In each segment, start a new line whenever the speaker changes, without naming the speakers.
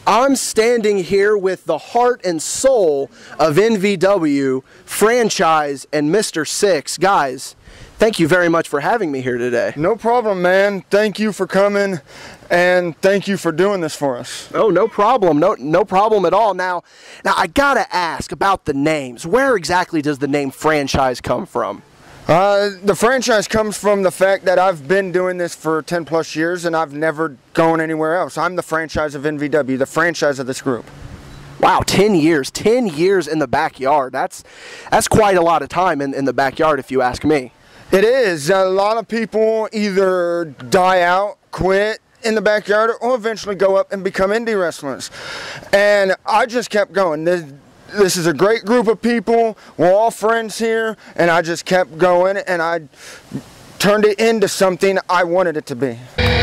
I'm standing here with the heart and soul of NVW franchise and Mr. Six. Guys, thank you very much for having me here today.
No problem, man. Thank you for coming, and thank you for doing this for us.
Oh, no problem. No problem at all. Now I gotta ask about the names. Where exactly does the name franchise come from?
The franchise comes from the fact that I've been doing this for 10 plus years and I've never gone anywhere else. I'm the franchise of NVW, the franchise of this group.
Wow, 10 years. 10 years in the backyard. That's quite a lot of time in the backyard, if you ask me.
It is. A lot of people either die out, quit in the backyard, or eventually go up and become indie wrestlers. And I just kept going. This is a great group of people. We're all friends here, and I just kept going, and I turned it into something I wanted it to be.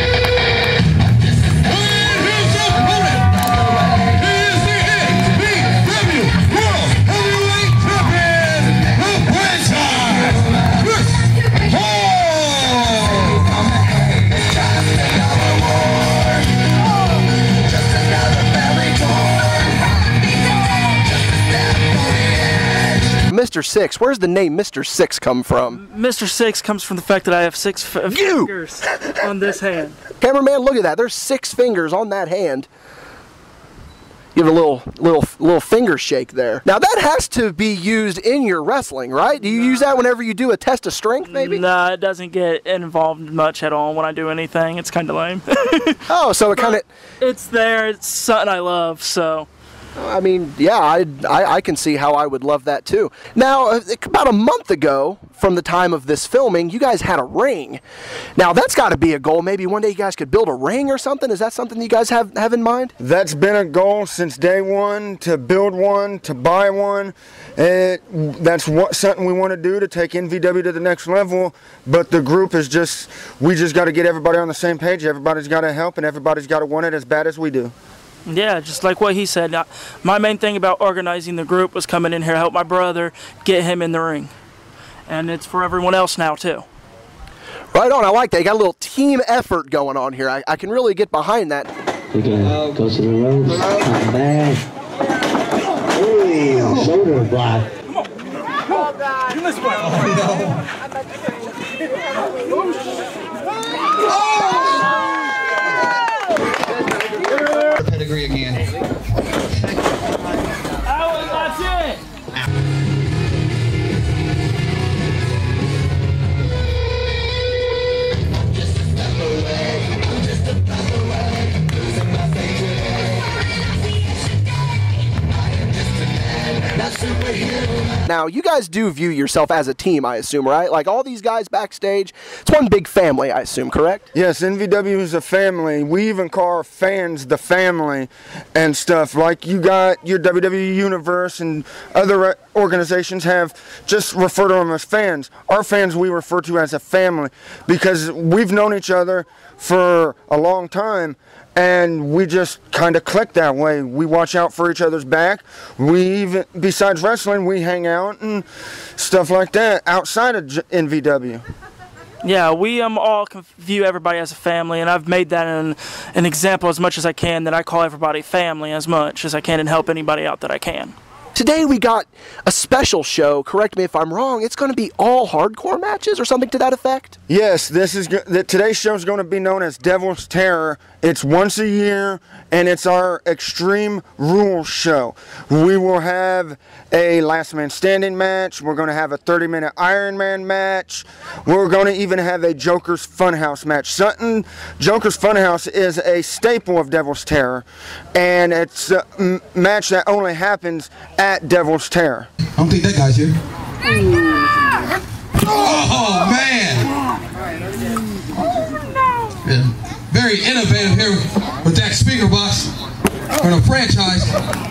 Mr. Six, where's the name Mr. Six come from?
Mr. Six comes from the fact that I have six fingers on this hand.
Cameraman, look at that. There's 6 fingers on that hand. Give it a little finger shake there. Now that has to be used in your wrestling, right? Do you use that whenever you do a test of strength, maybe?
Nah, it doesn't get involved much at all when I do anything. It's kind of lame.
Oh, so it kind of...
It's there. It's something I love, so...
I mean, yeah, I can see how I would love that too. Now, about a month ago, from the time of this filming, you guys had a ring. Now, that's got to be a goal. Maybe one day you guys could build a ring or something. Is that something you guys have in mind?
That's been a goal since day one, to build one, to buy one. That's something we want to do to take NVW to the next level. But the group is we just got to get everybody on the same page. Everybody's got to help, and everybody's got to want it as bad as we do.
Yeah, just like what he said. My main thing about organizing the group was coming in here to help my brother get him in the ring. And it's for everyone else now, too.
Right on, I like that. You got a little team effort going on here. I can really get behind that.
You're gonna go to the ropes, come back. Ooh, shoulder block.
Oh, God. You missed one.
Pedigree again.
That's it.
Now, you guys do view yourself as a team, I assume, right? Like all these guys backstage, it's one big family, I assume, correct?
Yes, NVW is a family. We even call our fans the family and stuff. Like you got your WWE Universe and other organizations have just refer to them as fans. Our fans we refer to as a family because we've known each other for a long time. And we just kind of click that way. We watch out for each other's back. We even, besides wrestling, we hang out and stuff like that outside of NVW.
Yeah, we all view everybody as a family, and I've made that an example as much as I can, that I call everybody family as much as I can and help anybody out that I can.
Today we got a special show, correct me if I'm wrong, it's going to be all hardcore matches or something to that effect?
Yes, today's show is going to be known as Devil's Terror. It's once a year, and it's our Extreme Rules show. We will have a Last Man Standing match. We're going to have a 30-minute Iron Man match. We're going to even have a Joker's Funhouse match. Joker's Funhouse is a staple of Devil's Terror, and it's a match that only happens at Devil's Terror.
I don't think that guy's here. Oh, man! Yeah. Very innovative here with that speaker box from the franchise.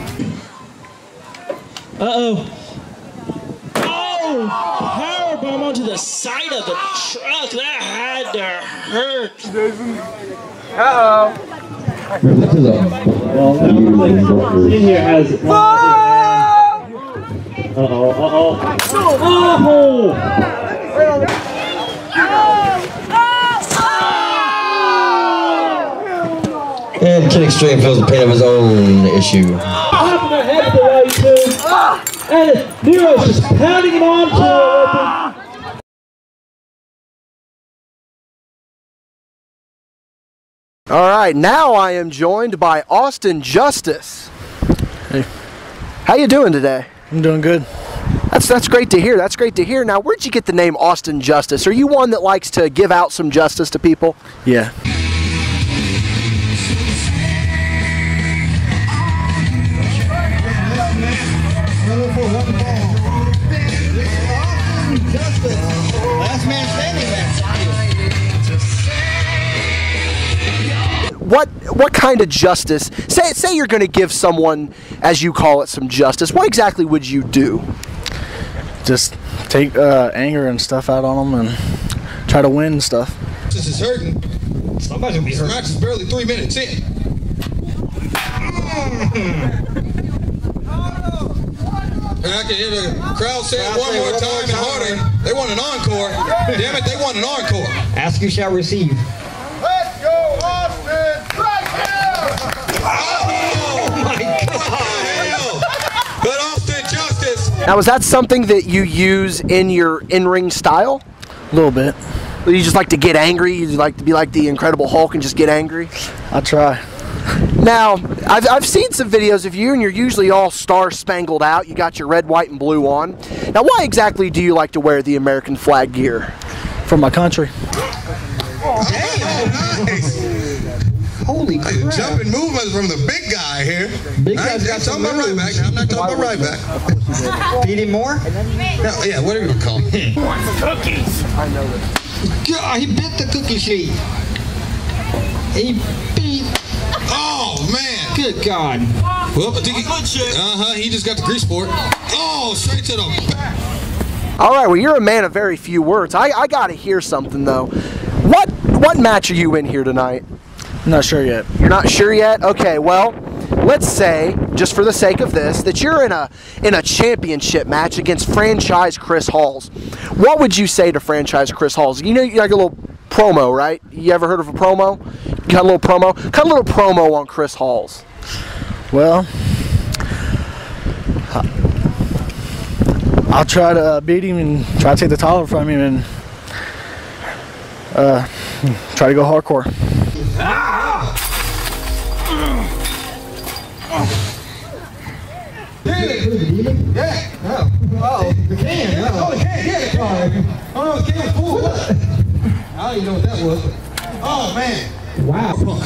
Uh-oh. Oh! Powerbomb onto the side of the truck. That had to hurt.
Uh-oh.
In here has...
And King
stream feels the pain of his own issue.
Popping their head the way too. And Nero's just pounding it on to it.
All right, now I am joined by Austin Justice.
Hey.
How you doing today?
I'm doing good.
That's great to hear. That's great to hear. Now, where'd you get the name Austin Justice? Are you one that likes to give out some justice to people?
Yeah.
Last man standing there.
What kind of justice? Say you're going to give someone, as you call it, some justice. What exactly would you do?
Just take anger and stuff out on them and try to win and stuff.
This is hurting. Somebody's gonna be hurt. This match is barely 3 minutes in. And I can hear the crowd saying one more time and harder. They want an encore. Damn it, they want an encore.
Ask you shall receive.
Let's go, Austin! Right now!
Oh my God! But Austin Justice.
Now, is that something that you use in your in-ring style?
A little bit.
You just like to get angry? You like to be like the Incredible Hulk and just get angry?
I try.
Now, I've seen some videos of you, and you're usually all star-spangled out. You got your red, white, and blue on. Now, why exactly do you like to wear the American flag gear?
From my country.
Damn, nice.
Holy crap.
Jumping movements from the big guy here.
Big guy's got some
talking about right back. I'm not talking about right back.
Feed him more?
No, yeah, whatever you call him.
Cookies.
I know this.
God, he bit the cookie sheet. He beat.
Oh, man.
Good God.
Well, I think he just got the grease for it. Oh, straight to the back.
All right, well, you're a man of very few words. I got to hear something, though. What match are you in here tonight?
I'm not sure yet.
You're not sure yet? Okay, well, let's say, just for the sake of this, that you're in a championship match against franchise Chris Halls. What would you say to franchise Chris Halls? You know, you like a little promo, right? You ever heard of a promo? Got a little promo? Cut a little promo on Chris Halls.
Well, I'll try to beat him and try to take the title from him and try to go hardcore.
Yeah. Oh, the can. Oh, the can. Yeah. Oh, the can full. I don't even know what that was. Oh, man.
Wow.
But,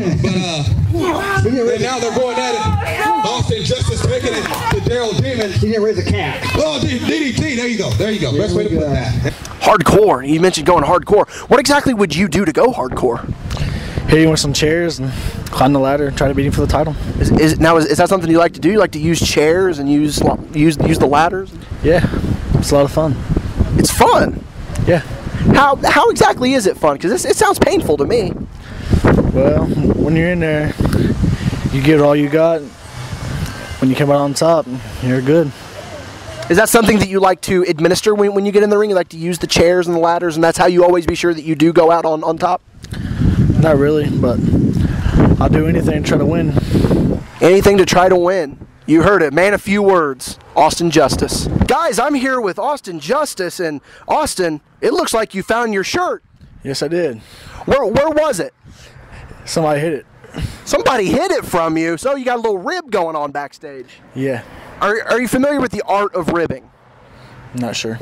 and now they're going at it. Austin Justice taking it to Daryl Demon.
He didn't raise a cat.
Oh, DDT. There you go. There you go. Best way to put that.
Hardcore. You mentioned going hardcore. What exactly would you do to go hardcore?
Hit him with some chairs and climb the ladder and try to beat him for the title.
Is that something you like to do? You like to use chairs and use the ladders?
Yeah, it's a lot of fun.
It's fun.
Yeah.
How exactly is it fun? Because it sounds painful to me.
Well, when you're in there, you give it all you got. When you come out on top, you're good.
Is that something that you like to administer when you get in the ring? You like to use the chairs and the ladders, and that's how you always be sure that you do go out on top?
Not really, but I'll do anything to try to win.
Anything to try to win. You heard it. Man of few words. Austin Justice. Guys, I'm here with Austin Justice, and Austin, it looks like you found your shirt.
Yes, I did.
Where was it?
Somebody hit it.
Somebody hid it from you, so you got a little rib going on backstage.
Yeah.
Are you familiar with the art of ribbing?
Not sure.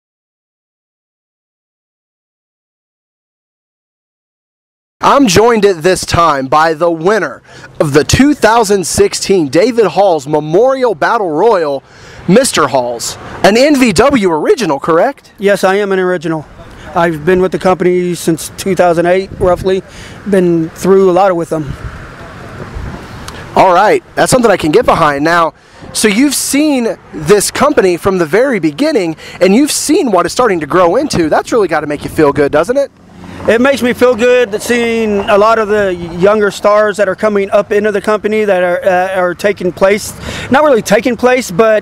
I'm joined at this time by the winner of the 2016 David Halls Memorial Battle Royal, Mr. Halls. An NVW original, correct?
Yes, I am an original. I've been with the company since 2008, roughly. Been through a lot with them.
All right, that's something I can get behind. Now, so you've seen this company from the very beginning, and you've seen what it's starting to grow into. That's really got to make you feel good, doesn't it?
It makes me feel good seeing a lot of the younger stars that are coming up into the company that are taking place, not really taking place, but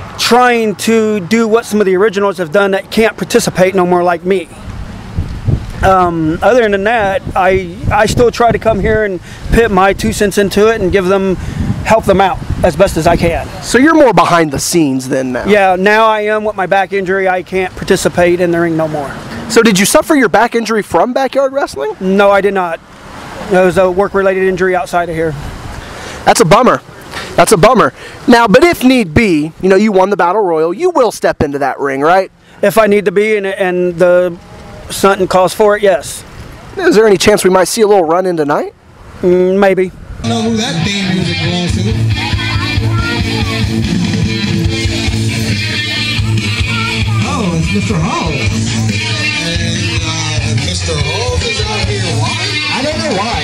trying to do what some of the originals have done that can't participate no more like me. Other than that, I still try to come here and put my 2 cents into it and help them out as best as I can.
So you're more behind the scenes then now?
Yeah, now I am. With my back injury, I can't participate in the ring no more.
So did you suffer your back injury from backyard wrestling?
No, I did not. It was a work-related injury outside of here.
That's a bummer. That's a bummer. Now, but if need be, you know, you won the Battle Royal, you will step into that ring, right?
If I need to be and the something calls for it, yes.
Is there any chance we might see a little run in tonight?
Maybe.
I know who that theme music belongs to. Oh, it's Mr. Hall. And Mr. Hall is out here. Why? I don't know why.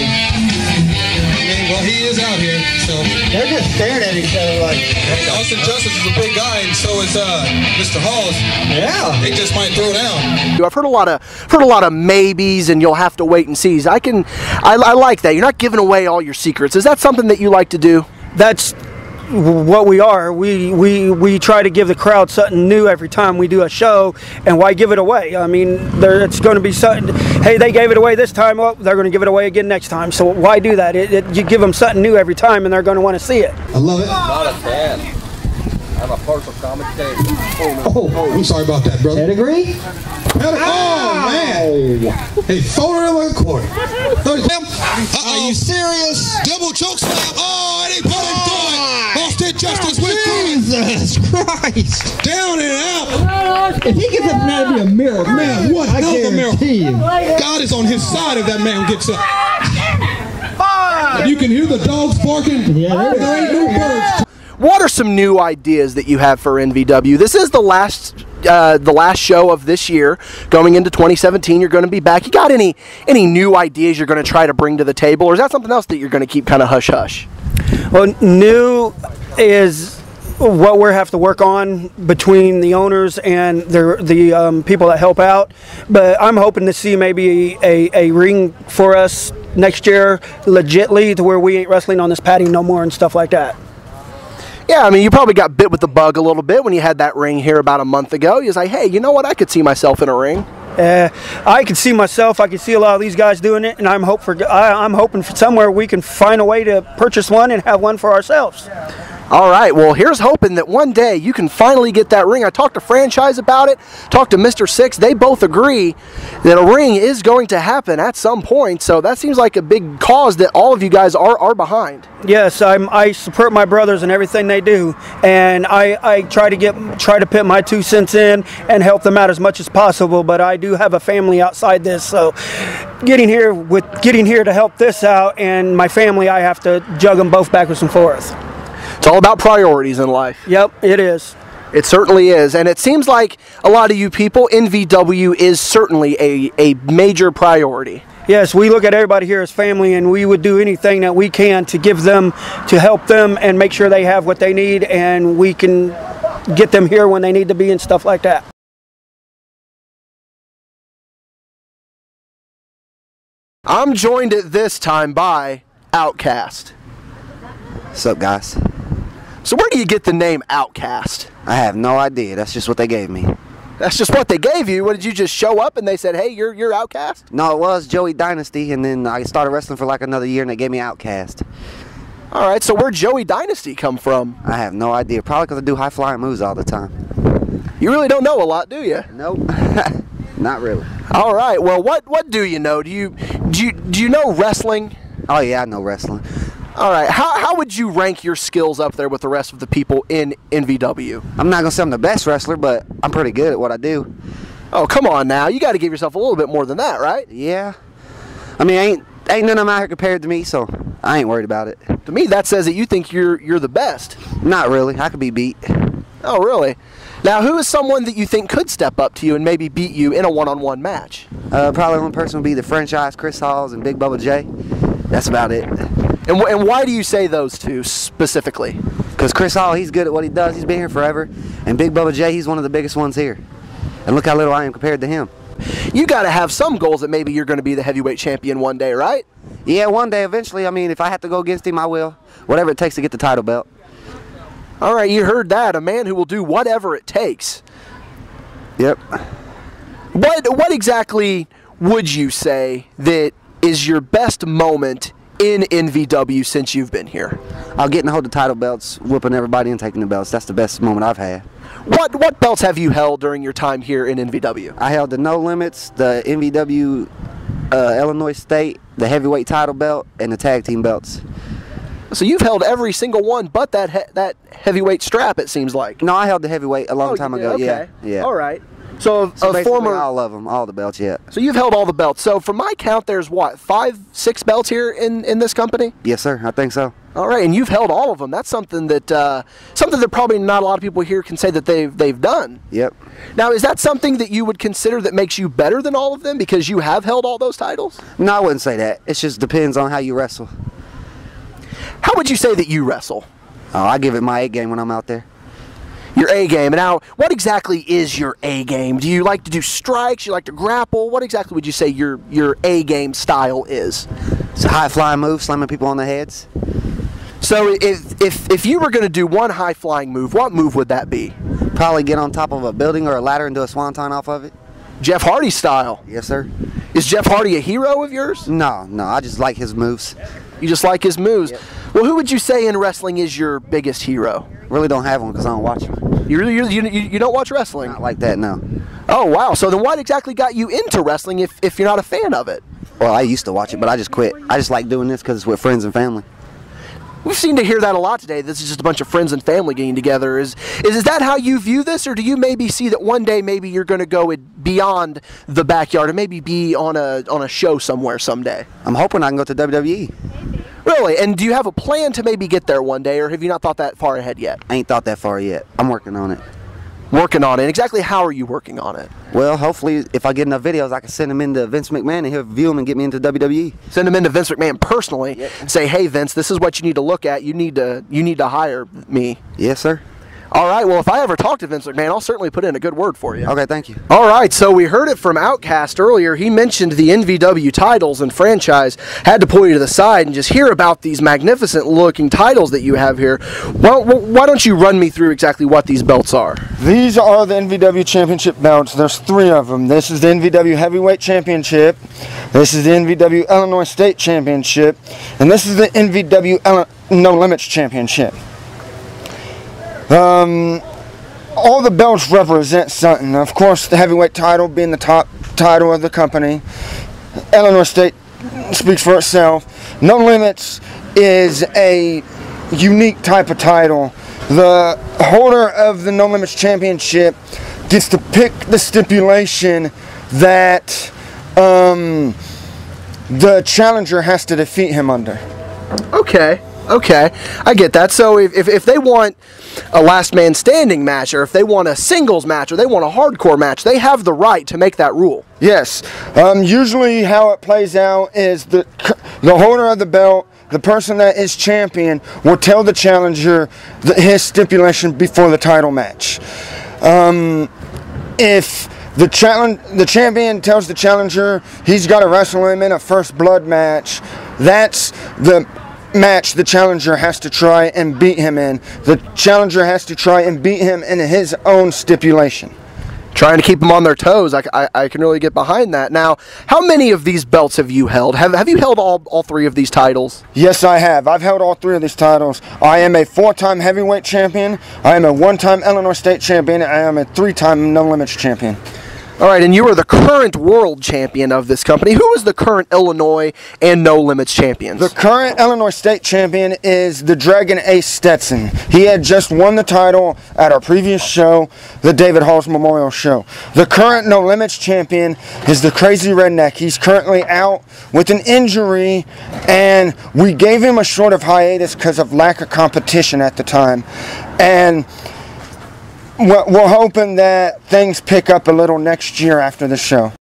I mean, well, he is out here, so. They're just staring at each other like. Hey, Austin Justice is a big guy, and so is Mr. Halls. Yeah. They just might throw down.
I've heard a lot of maybes, and you'll have to wait and see. I like that. You're not giving away all your secrets. Is that something that you like to do?
That's what we are. We try to give the crowd something new every time we do a show, and why give it away? I mean, it's going to be something. Hey, they gave it away this time. Well, they're going to give it away again next time. So why do that? You give them something new every time, and they're going to want to see it.
I love it.
Not a fan. I'm a partial commentator.
Oh, I'm sorry about that, brother.
Pedigree?
Oh, man. Hey, throw it in the corner. Are you serious? Double choke slam. Oh, and he put him through it. Austin Justice went through it.
Jesus Christ.
Down and out.
If he gets up now to be a miracle,
Man, what
I
hell of a miracle.
guarantee you.
God is on his side if that man gets up. And you can hear the dogs barking.
Yeah,
there ain't no birds.
What are some new ideas that you have for NVW? This is the last show of this year. Going into 2017, you're going to be back. You got any new ideas you're going to try to bring to the table, or is that something else that you're going to keep kind of hush-hush?
Well, new is what we have to work on between the owners and the people that help out. But I'm hoping to see maybe a ring for us next year, legitly, to where we ain't wrestling on this padding no more and stuff like that.
Yeah, I mean, you probably got bit with the bug a little bit when you had that ring here about a month ago. You was like, hey, you know what? I could see myself in a ring.
I could see myself. I could see a lot of these guys doing it, and I'm hoping for somewhere we can find a way to purchase one and have one for ourselves.
All right, well, here's hoping that one day you can finally get that ring. I talked to Franchise about it, talked to Mr. Six. They both agree that a ring is going to happen at some point, so that seems like a big cause that all of you guys are behind.
Yes, I support my brothers in everything they do, and I try to put my 2 cents in and help them out as much as possible, but I do have a family outside this, so getting here to help this out and my family, I have to jug them both backwards and forth.
It's all about priorities in life.
Yep, it is.
It certainly is. And it seems like a lot of you people, NVW is certainly a major priority.
Yes, we look at everybody here as family, and we would do anything that we can to give them, to help them and make sure they have what they need, and we can get them here when they need to be and stuff like that.
I'm joined at this time by Outcast.
What's up, guys?
So where do you get the name Outcast?
I have no idea. That's just what they gave me.
That's just what they gave you? What, did you just show up and they said, hey, you're Outcast?
No, it was Joey Dynasty, and then I started wrestling for like another year, and they gave me Outcast.
All right, so where'd Joey Dynasty come from?
I have no idea. Probably because I do high-flying moves all the time.
You really don't know a lot, do you?
Nope. Not really.
All right, well, what do you know? Do you know wrestling?
Oh, yeah, I know wrestling.
All right, how would you rank your skills up there with the rest of the people in NVW?
I'm not going to say I'm the best wrestler, but I'm pretty good at what I do.
Oh, come on now. You got to give yourself a little bit more than that, right?
Yeah. I mean, ain't none of them out here compared to me, so I ain't worried about it.
To me, that says that you think you're the best.
Not really. I could be beat.
Oh, really? Now, who is someone that you think could step up to you and maybe beat you in a one-on-one match?
Probably one person would be the Franchise, Chris Halls, and Big Bubba J. That's about it.
And why do you say those two specifically?
Because Chris Hall, he's good at what he does. He's been here forever. And Big Bubba J, he's one of the biggest ones here. And look how little I am compared to him.
You got to have some goals that maybe you're going to be the heavyweight champion one day, right?
Yeah, one day eventually. I mean, if I have to go against him, I will. Whatever it takes to get the title belt.
All right, you heard that. A man who will do whatever it takes.
Yep.
What exactly would you say that is your best moment in NVW since you've been here?
Getting a hold of title belts, whooping everybody and taking the belts. That's the best moment I've had.
What belts have you held during your time here in NVW?
I held the No Limits, the NVW Illinois State, the heavyweight title belt, and the tag team belts.
So you've held every single one but that heavyweight strap, it seems like.
No, I held the heavyweight a long time ago.
Okay.
Yeah.
All right. So
basically
former,
all of them, all the belts, yeah.
So you've held all the belts. So from my count, there's what, 5, 6 belts here in this company?
Yes, sir. I think so.
All right, and you've held all of them. That's something that probably not a lot of people here can say that they've done.
Yep.
Now, is that something that you would consider that makes you better than all of them because you have held all those titles?
No, I wouldn't say that. It just depends on how you wrestle.
How would you say that you wrestle?
Oh, I give it my A game when I'm out there.
Your A game. And now, what exactly is your A game? Do you like to do strikes? You like to grapple? What exactly would you say your A game style is?
It's a high flying move, slamming people on the heads.
So if you were going to do one high flying move, what move would that be?
Probably get on top of a building or a ladder and do a swanton off of it.
Jeff Hardy style?
Yes, sir.
Is Jeff Hardy a hero of yours?
No, I just like his moves.
You just like his moves?
Yep.
Well, who would you say in wrestling is your biggest hero?
Really don't have one because I don't watch them.
You don't watch wrestling?
Not like that, no.
Oh, wow. So then what exactly got you into wrestling if you're not a fan of it?
Well, I used to watch it, but I just quit. I just like doing this because it's with friends and family.
We've seemed to hear that a lot today. This is just a bunch of friends and family getting together. Is that how you view this, or do you maybe see that one day maybe you're going to go beyond the backyard and maybe be on a show somewhere someday?
I'm hoping I can go to WWE.
Really? And do you have a plan to maybe get there one day, or have you not thought that far ahead yet?
I ain't thought that far yet. I'm working on it.
Working on it. Exactly how are you working on it?
Well, hopefully, if I get enough videos, I can send them into Vince McMahon and he'll view them and get me into WWE.
Send them into Vince McMahon personally.
Yep.
Say, hey, Vince, this is what you need to look at. You need to hire me.
Yes, sir.
All right, well, if I ever talk to Vince McMahon, I'll certainly put in a good word for you.
Okay, thank you.
All right, so we heard it from Outcast earlier. He mentioned the NVW titles and franchise. Had to pull you to the side and just hear about these magnificent-looking titles that you have here. Well, why don't you run me through exactly what these belts are?
These are the NVW Championship belts. There's 3 of them. This is the NVW Heavyweight Championship. This is the NVW Illinois State Championship. And this is the NVW No Limits Championship. All the belts represent something. Of course, the heavyweight title being the top title of the company. Illinois State speaks for itself. No Limits is a unique type of title. The holder of the No Limits Championship gets to pick the stipulation that the challenger has to defeat him under.
Okay, I get that. So if they want a last man standing match, or if they want a singles match, or they want a hardcore match, they have the right to make that rule.
Yes. Usually how it plays out is the holder of the belt, the person that is champion, will tell the challenger his stipulation before the title match. If the champion tells the challenger he's got to wrestle him in a first blood match, that's the match the challenger has to try and beat him in. The challenger has to try and beat him in his own stipulation.
Trying to keep them on their toes. I can really get behind that. Now, how many of these belts have you held? Have you held all 3 of these titles?
Yes, I have. I've held all 3 of these titles. I am a 4-time heavyweight champion. I am a 1-time Illinois State champion. I am a 3-time No Limits champion.
All right, and you are the current world champion of this company. Who is the current Illinois and No Limits champions?
The current Illinois State champion is the Dragon Ace Stetson. He had just won the title at our previous show, the David Hall's Memorial Show. The current No Limits champion is the Crazy Redneck. He's currently out with an injury, and we gave him a short of hiatus because of lack of competition at the time. And we're hoping that things pick up a little next year after the show.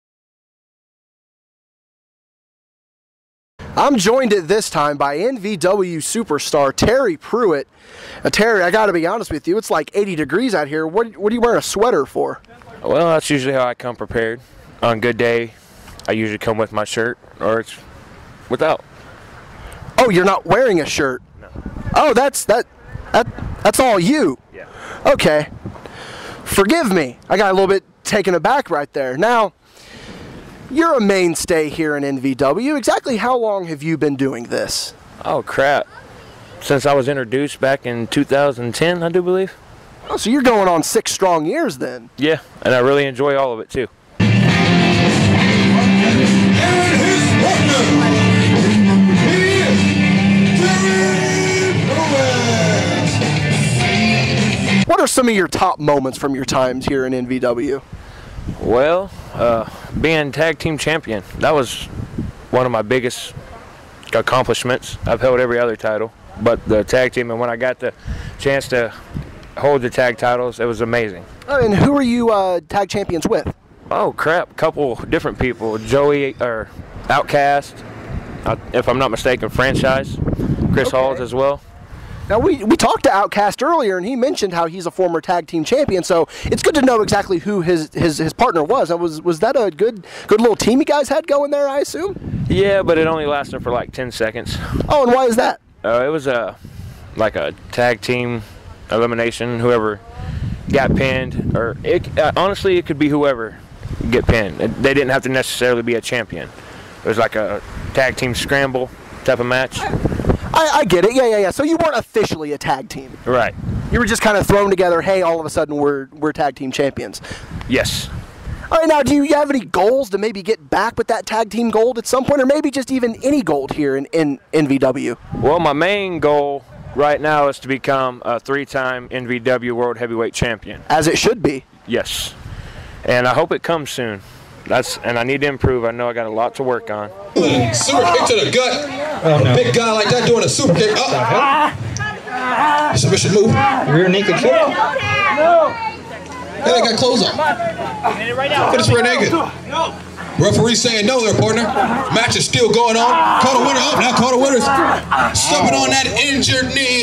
I'm joined at this time by NVW superstar Terry Pruitt. Terry, I got to be honest with you, it's like 80 degrees out here. What are you wearing a sweater for?
Well, that's usually how I come prepared. On a good day, I usually come with my shirt, or it's without.
Oh, you're not wearing a shirt?
No.
Oh, that's all you?
Yeah.
Okay. Forgive me. I got a little bit taken aback right there. Now, You're a mainstay here in NVW. Exactly how long have you been doing this?
Oh, crap. Since I was introduced back in 2010, I do believe.
Oh, so you're going on 6 strong years then.
Yeah, and I really enjoy all of it too.
What are some of your top moments from your times here in NVW?
Well, being tag team champion, that was one of my biggest accomplishments. I've held every other title, but the tag team, and when I got the chance to hold the tag titles, it was amazing.
Oh, and who are you tag champions with?
Oh crap, a couple different people. Joey, or Outcast, if I'm not mistaken, Franchise, Chris Halls as well.
Now, we talked to Outcast earlier, and he mentioned how he's a former tag team champion, so it's good to know exactly who his partner was. Was that a good little team you guys had going there, I assume?
Yeah, but it only lasted for like 10 seconds.
Oh, and why is that?
It was like a tag team elimination. Whoever got pinned, or honestly, it could be whoever get pinned. They didn't have to necessarily be a champion. It was like a tag team scramble type of match.
I get it. Yeah. So you weren't officially a tag team.
Right.
You were just kind of thrown together. Hey, all of a sudden we're tag team champions.
Yes.
All right. Now, do you have any goals to maybe get back with that tag team gold at some point, or maybe just even any gold here in NVW?
Well, my main goal right now is to become a 3-time NVW World Heavyweight Champion.
As it should be.
Yes. And I hope it comes soon. And I need to improve. I know I got a lot to work on.
Super kick to the gut. A big guy like that doing a super kick. Submission move. Rear naked kick. No. Hey, they got clothes on. Finish rear naked. Referee saying no there, partner. Match is still going on. Call the winner up. Now call the winners. Stepping on that injured knee.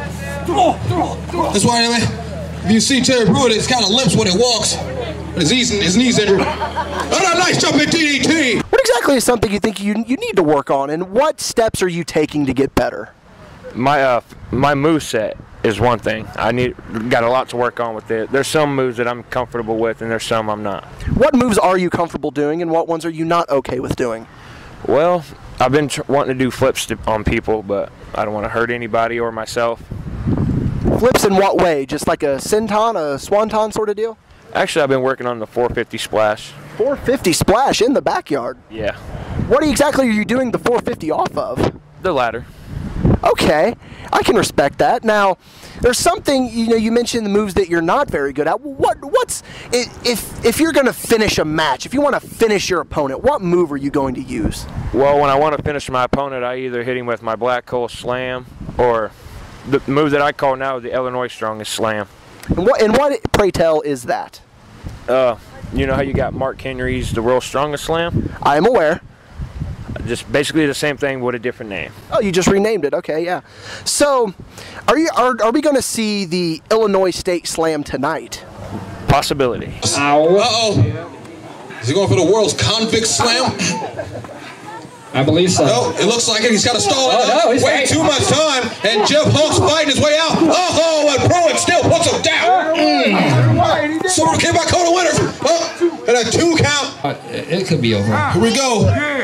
That's why, if you see Terry Pruitt, it's kind of limps when it walks. His knee's injured. Oh, a nice jumping DDT.
What exactly is something you think you need to work on, and what steps are you taking to get better?
My moveset is one thing. Got a lot to work on with it. There's some moves that I'm comfortable with, and there's some I'm not.
What moves are you comfortable doing, and what ones are you not okay with doing?
Well, I've been wanting to do flips on people, but I don't want to hurt anybody or myself.
Flips in what way? Just like a senton, a swanton sort of deal?
Actually, I've been working on the 450 splash.
450 splash in the backyard?
Yeah.
What exactly are you doing the 450 off of?
The ladder.
Okay, I can respect that. Now, there's something, you mentioned the moves that you're not very good at. What's if you're going to finish a match, if you want to finish your opponent, what move are you going to use?
Well, when I want to finish my opponent, I either hit him with my black hole slam, or the move that I call now the Illinois strongest slam.
And what, pray tell, is that?
You know how you got Mark Henry's the world's strongest slam?
I am aware.
Just basically the same thing with a different name.
Oh, you just renamed it. Okay, yeah. So, are we going to see the Illinois State Slam tonight?
Possibility.
Uh-oh. Is he going for the world's convict slam?
I believe so.
No, it looks like it. He's got to stall it. Way too much time, and Jeff Hulk's fighting his way out. Oh, and Pruitt still puts him down. Super kick by Coda winners. Oh, and a 2 count.
It could be over.
Here we go.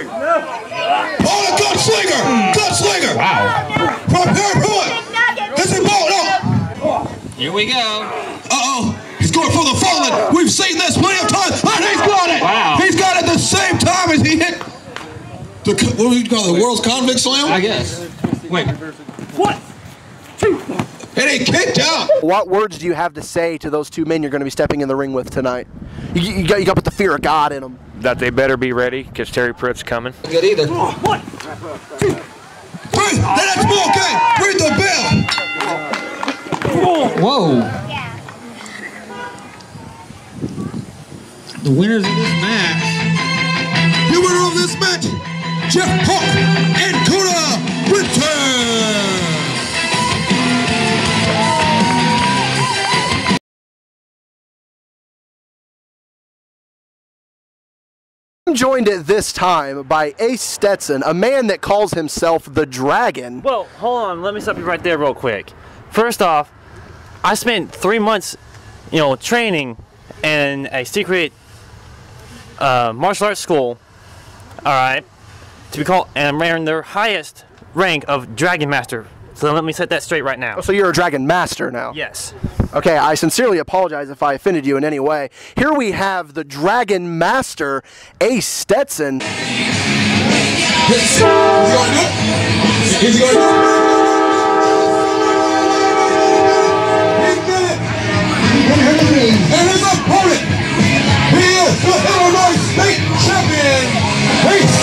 Oh, the gunslinger! Gunslinger!
Wow.
From Perry Pruitt. Hits him ball. No.
Here we go.
Uh-oh. He's going for the fallen. We've seen this plenty of times. And he's got it.
Wow.
He's got it the same time as he hit. What do you call it? The world's convict slam?
I guess. Wait.
What? And he kicked out.
What words do you have to say to those 2 men you're going to be stepping in the ring with tonight? You got to put the fear of God in them.
That they better be ready, because Terry Pruitt's coming.
Good either. 1, 2, 3. And that's more game. Read the bell.
Whoa. The winners of this match.
The winner of this match, Jeff Hulk and Coda return.
I'm joined at this time by Ace Stetson, a man that calls himself the Dragon.
Well, hold on. Let me stop you right there real quick. First off, I spent 3 months, training in a secret martial arts school All right. To be called, and I'm wearing their highest rank of Dragon Master. So let me set that straight right now.
Oh, so you're a Dragon Master now?
Yes.
Okay, I sincerely apologize if I offended you in any way. Here we have the Dragon Master, Ace Stetson.
He's going to and his opponent, he is the Illinois State Champion, Ace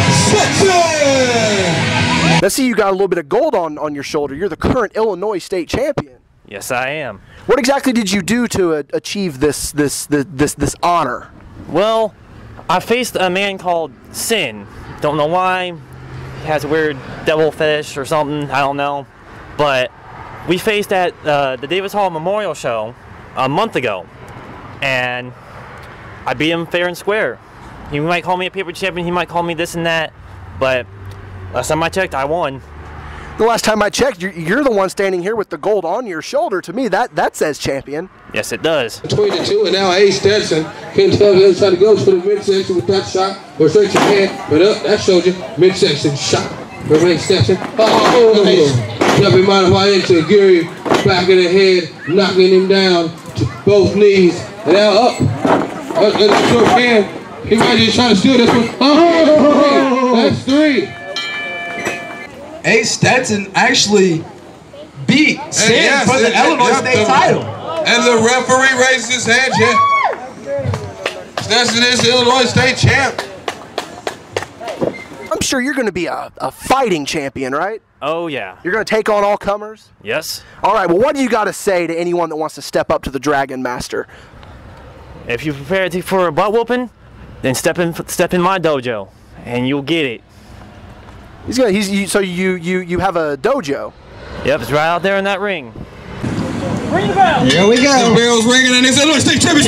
Stetson.
Let's see, you got a little bit of gold on your shoulder. You're the current Illinois State Champion.
Yes, I am.
What exactly did you do to achieve this honor?
Well, I faced a man called Sin. Don't know why. He has a weird devil fetish or something. I don't know. But we faced at the Davis Hall Memorial Show a month ago, and I beat him fair and square. He might call me a paper champion. He might call me this and that. But last time I checked, I won.
The last time I checked, you're the one standing here with the gold on your shoulder. To me, that says champion.
Yes, it does.
Between the two, and now Ace Stetson can't tell the other side to go for the midsection with that shot. Or straight to your hand, but up, that showed you. Midsection shot from Ace Stetson. Oh, Ace jumping modified into Gary, back of the head, knocking him down to both knees. And now up. That's a short hand. He might just try to steal this one. Oh, that's three.
Ace Stetson actually beat Sin for the Illinois State title.
And the referee raises his hand, yeah. Stetson is the Illinois State champ.
I'm sure you're going to be a fighting champion, right?
Oh, yeah.
You're going to take on all comers?
Yes.
All right, well, what do you got to say to anyone that wants to step up to the Dragon Master?
If you're prepared for a butt whooping, then step in my dojo, and you'll get it.
So you have a dojo?
Yep, it's right out there in that ring.
Ring the bell. Here we go.
The bell's ringing and it's Illinois State Championship.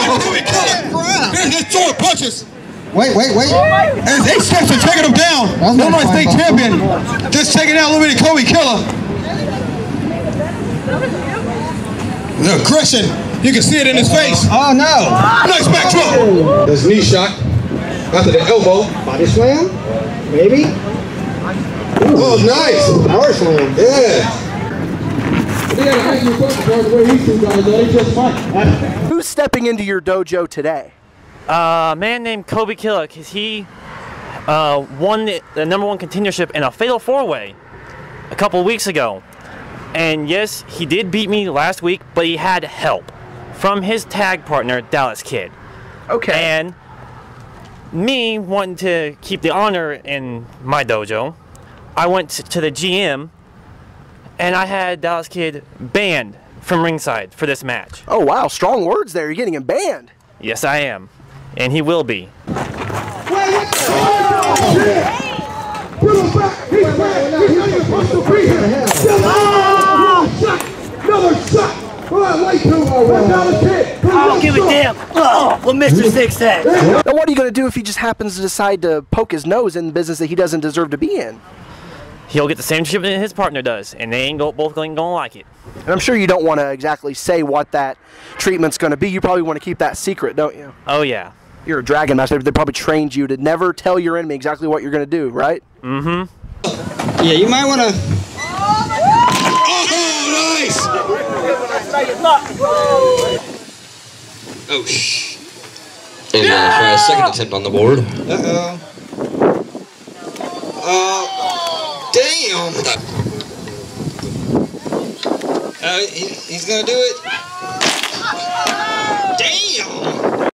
He's throwing punches.
Wait.
And Ace Stetson taking him down. Illinois State champion. Just taking out Louis Kobe Killer. The aggression. You can see it in his face.
Oh no.
Nice back drop. There's knee shot. After the elbow.
Body slam? Maybe?
Oh, nice.
Power slam.
Yeah.
Who's stepping into your dojo today?
A man named Kobe Killer, because he won the #1 contendership in a fatal 4-way a couple weeks ago. And yes, he did beat me last week, but he had help from his tag partner, Dallas Kid.
Okay.
And me wanting to keep the honor in my dojo, I went to the GM, and I had Dallas Kid banned from ringside for this match.
Oh, wow. Strong words there. You're getting him banned.
Yes, I am. And he will be.
I don't give a damn. Well, Mr. Six said.
Now, what are you going to do if he just happens to decide to poke his nose in the business that he doesn't deserve to be in?
He'll get the same treatment that his partner does, and they ain't both going to like it.
And I'm sure you don't want to exactly say what that treatment's going to be. You probably want to keep that secret, don't you?
Oh, yeah.
You're a Dragon Master. They probably trained you to never tell your enemy exactly what you're going to do, right?
Mm-hmm.
Yeah, you might want to...
Oh, nice!
Oh, shh. And try a second attempt on the board.
Uh-oh.
Damn!
He's gonna do it.
Damn!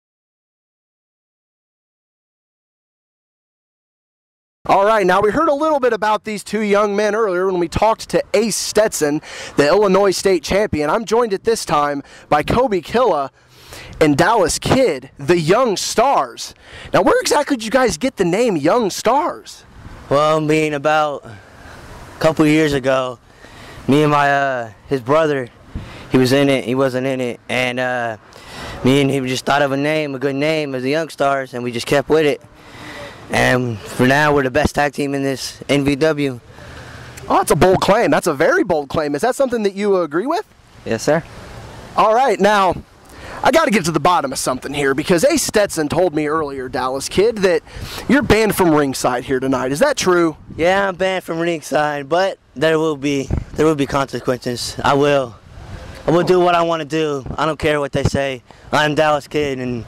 All right, now we heard a little bit about these two young men earlier when we talked to Ace Stetson, the Illinois State champion. I'm joined at this time by Kobe Killa and Dallas Kid, the Young Stars. Now, where exactly did you guys get the name Young Stars?
Well, being about a couple years ago, me and my his brother, he was in it, he wasn't in it, and me and him just thought of a good name as the Young Stars, and we just kept with it. And for now, we're the best tag team in this NVW.
Oh, that's a bold claim. That's a very bold claim. Is that something that you agree with?
Yes, sir.
All right, now, I got to get to the bottom of something here, because Ace Stetson told me earlier, Dallas Kid, that you're banned from ringside here tonight. Is that true?
Yeah, I'm banned from ringside, but there will be consequences. I will do what I want to do. I don't care what they say. I'm Dallas Kid, and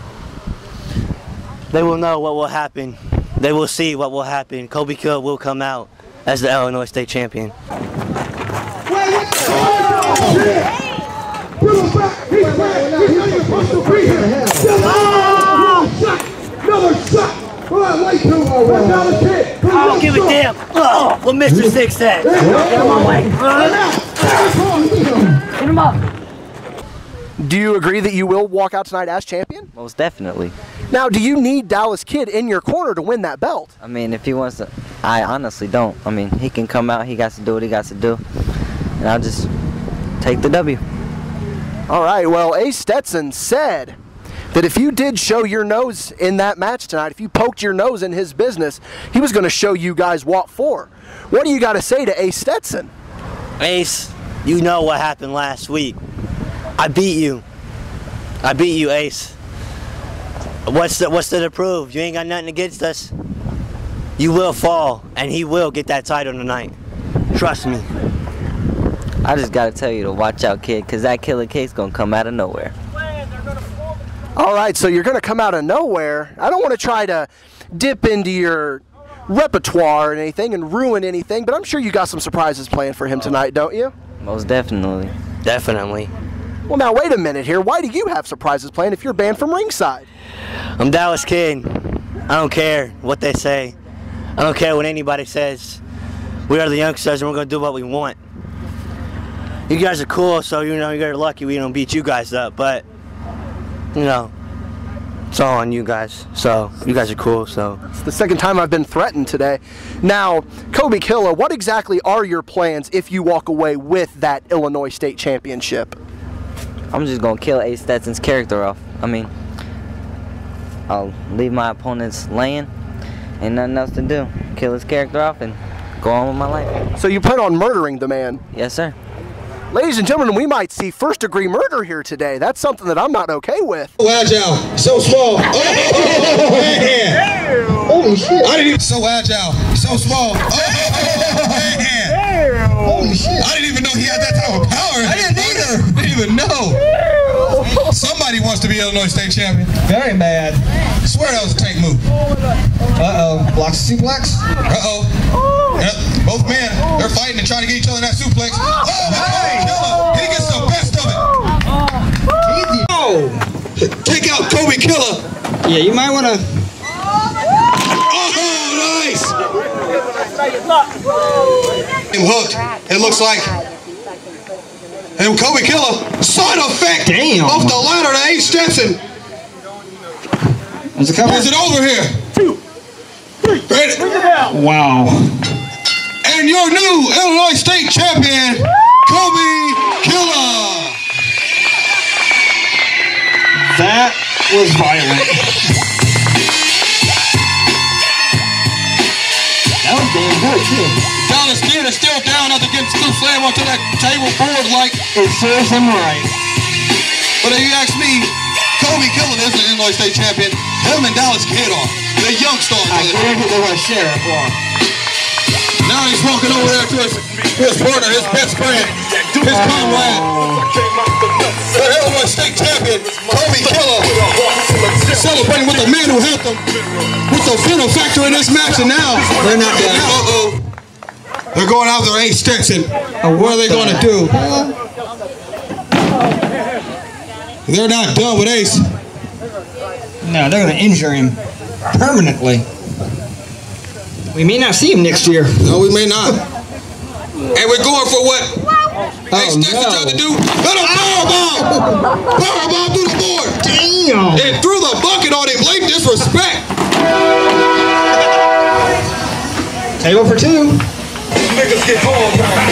they will know what will happen. They will see what will happen. Kobe Killer will come out as the Illinois State champion.
I don't give a damn what Mr. Six said. Get him on way. Get him up.
Do you agree that you will walk out tonight as champion?
Most definitely.
Now, do you need Dallas Kid in your corner to win that belt?
I mean, if he wants to, I honestly don't. I mean, he can come out, he got to do what he got to do, and I'll just take the W.
All right, well, Ace Stetson said that if you did show your nose in that match tonight, if you poked your nose in his business, he was going to show you guys what for. What do you got to say to Ace Stetson?
Ace, you know what happened last week. I beat you. I beat you, Ace. What's there to prove? You ain't got nothing against us. You will fall, and he will get that title tonight. Trust me.
I just gotta tell you to watch out, kid, because that killer cake's gonna come out of nowhere.
All right, so you're going to come out of nowhere. I don't want to try to dip into your repertoire and anything and ruin anything, but I'm sure you got some surprises planned for him tonight, don't you?
Most definitely.
Definitely.
Well, now, wait a minute here. Why do you have surprises planned if you're banned from ringside?
I'm Dallas Kid. I don't care what they say. I don't care what anybody says. We are the youngsters, and we're going to do what we want. You guys are cool, so, you know, you're lucky we don't beat you guys up, but, you know, it's all on you guys. So, you guys are cool, so.
It's the second time I've been threatened today. Now, Kobe Killer, what exactly are your plans if you walk away with that Illinois State Championship?
I'm just gonna kill Ace Stetson's character off. I mean, I'll leave my opponents laying, ain't nothing else to do. Kill his character off and go on with my life.
So you plan on murdering the man?
Yes, sir.
Ladies and gentlemen, we might see first-degree murder here today. That's something that I'm not okay with.
So agile, so small. Holy shit. I didn't even, so agile, so small. Holy shit. I didn't even know he had that type of power. I didn't either. Didn't even know. Somebody wants to be Illinois State champion. Very mad. I swear that was a tank move. Uh-oh. Blocks suplex? Uh-oh. Yep. Both men, they're fighting and trying to get each other in that suplex. Oh, Killer. He gets the best of it. Oh. Take out Kobe Killer. Yeah, you might want to. Oh, nice. Hook, it looks like. And Kobe Killer, side effect off the ladder to Ace Stetson. Is it over here? 2, 3, ready? Wow. And your new Illinois State champion, Kobe Killer. That was violent. That was damn good too. Dallas Kid is still down after getting still slam onto that table board like it serves him right. But if you ask me, Kobe Killer is the Illinois State champion. Him and Dallas Kid are the young stars. I guarantee they're gonna share it for him. Now he's walking over there to his partner, his best friend, his comrade, the Illinois State champion, Kobe Killer, celebrating with the man who helped them with the final factor in this match, and now they're not done. They're going after Ace Stetson. What are they going to do? They're not done with Ace. No, they're going to injure him permanently. We may not see him next year. No, we may not. And we're going for what Ace Stetson tried to do. Let him powerbomb! Powerbomb through the board! Damn! And threw the bucket on him. Blatant disrespect. Table for 2. Niggas get home.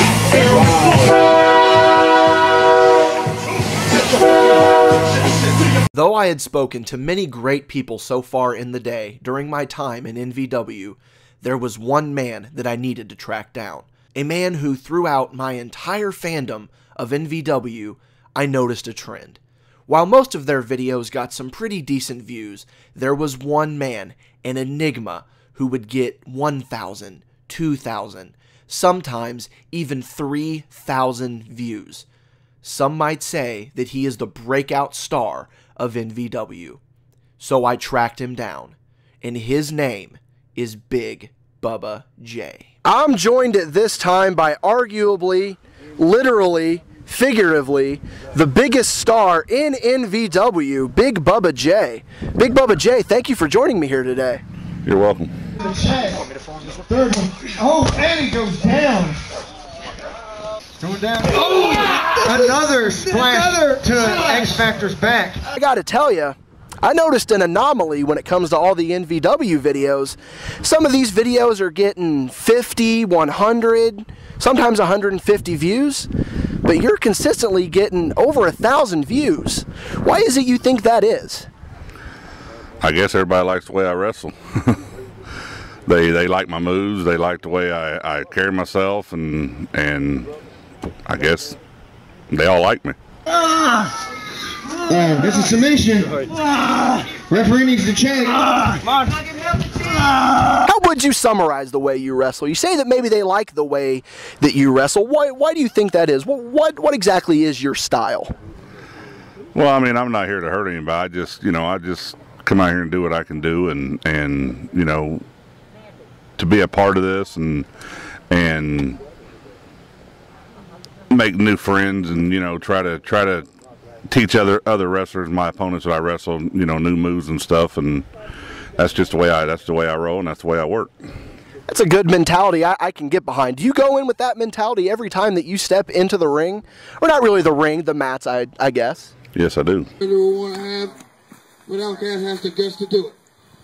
Though I had spoken to many great people so far in the day during my time in NVW, there was one man that I needed to track down. A man who, throughout my entire fandom of NVW, I noticed a trend. While most of their videos got some pretty decent views, there was one man, an enigma, who would get 1,000, 2,000, sometimes even 3,000 views. Some might say that he is the breakout star of NVW. So I tracked him down, and his name is Big Bubba J. I'm joined at this time by arguably, literally, figuratively, the biggest star in NVW, Big Bubba J. Big Bubba J, thank you for joining me here today.
You're welcome.
Third one. Oh, and he goes down. Going down. Oh, another splash to X Factor's back.
I gotta tell you, I noticed an anomaly when it comes to all the NVW videos. Some of these videos are getting 50, 100, sometimes 150 views, but you're consistently getting over 1,000 views. Why is it you think that is?
I guess everybody likes the way I wrestle. They like my moves. They like the way I carry myself, and I guess they all like me.
This is submission. Referee needs to check.
How would you summarize the way you wrestle? You say that maybe they like the way that you wrestle. Why do you think that is? What exactly is your style?
Well, I mean, I'm not here to hurt anybody. I just come out here and do what I can do, and you know, to be a part of this and make new friends, and you know, try to teach other wrestlers, my opponents that I wrestle, you know, new moves and stuff, and that's just the way I roll, and that's the way I work.
That's a good mentality I can get behind. Do you go in with that mentality every time that you step into the ring? Or not really the ring, the mats, I guess.
Yes, I do.
You want to have, without that, has the guts to do it.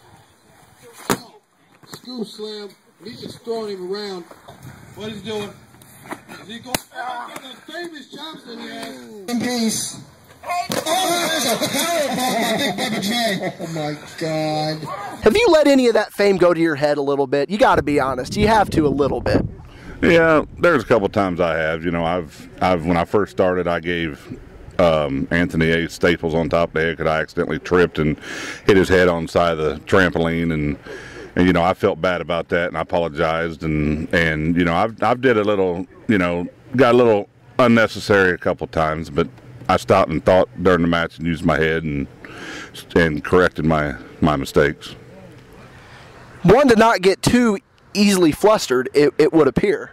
Scoop slam. He's just throwing him around. What he's doing? Is he going? The famous Johnson in
peace. Oh, there's a powerbomb by Big Bubba J. Oh my God.
Have you let any of that fame go to your head a little bit? You got to be honest. You have to a little bit.
Yeah, there's a couple times I have. You know, I've when I first started, I gave Anthony A. staples on top of the head because I accidentally tripped and hit his head on the side of the trampoline, and you know, I felt bad about that, and I apologized, and you know, I've did a little, you know, got a little unnecessary a couple times, but I stopped and thought during the match and used my head and corrected my mistakes.
One, to not get too easily flustered, it would appear.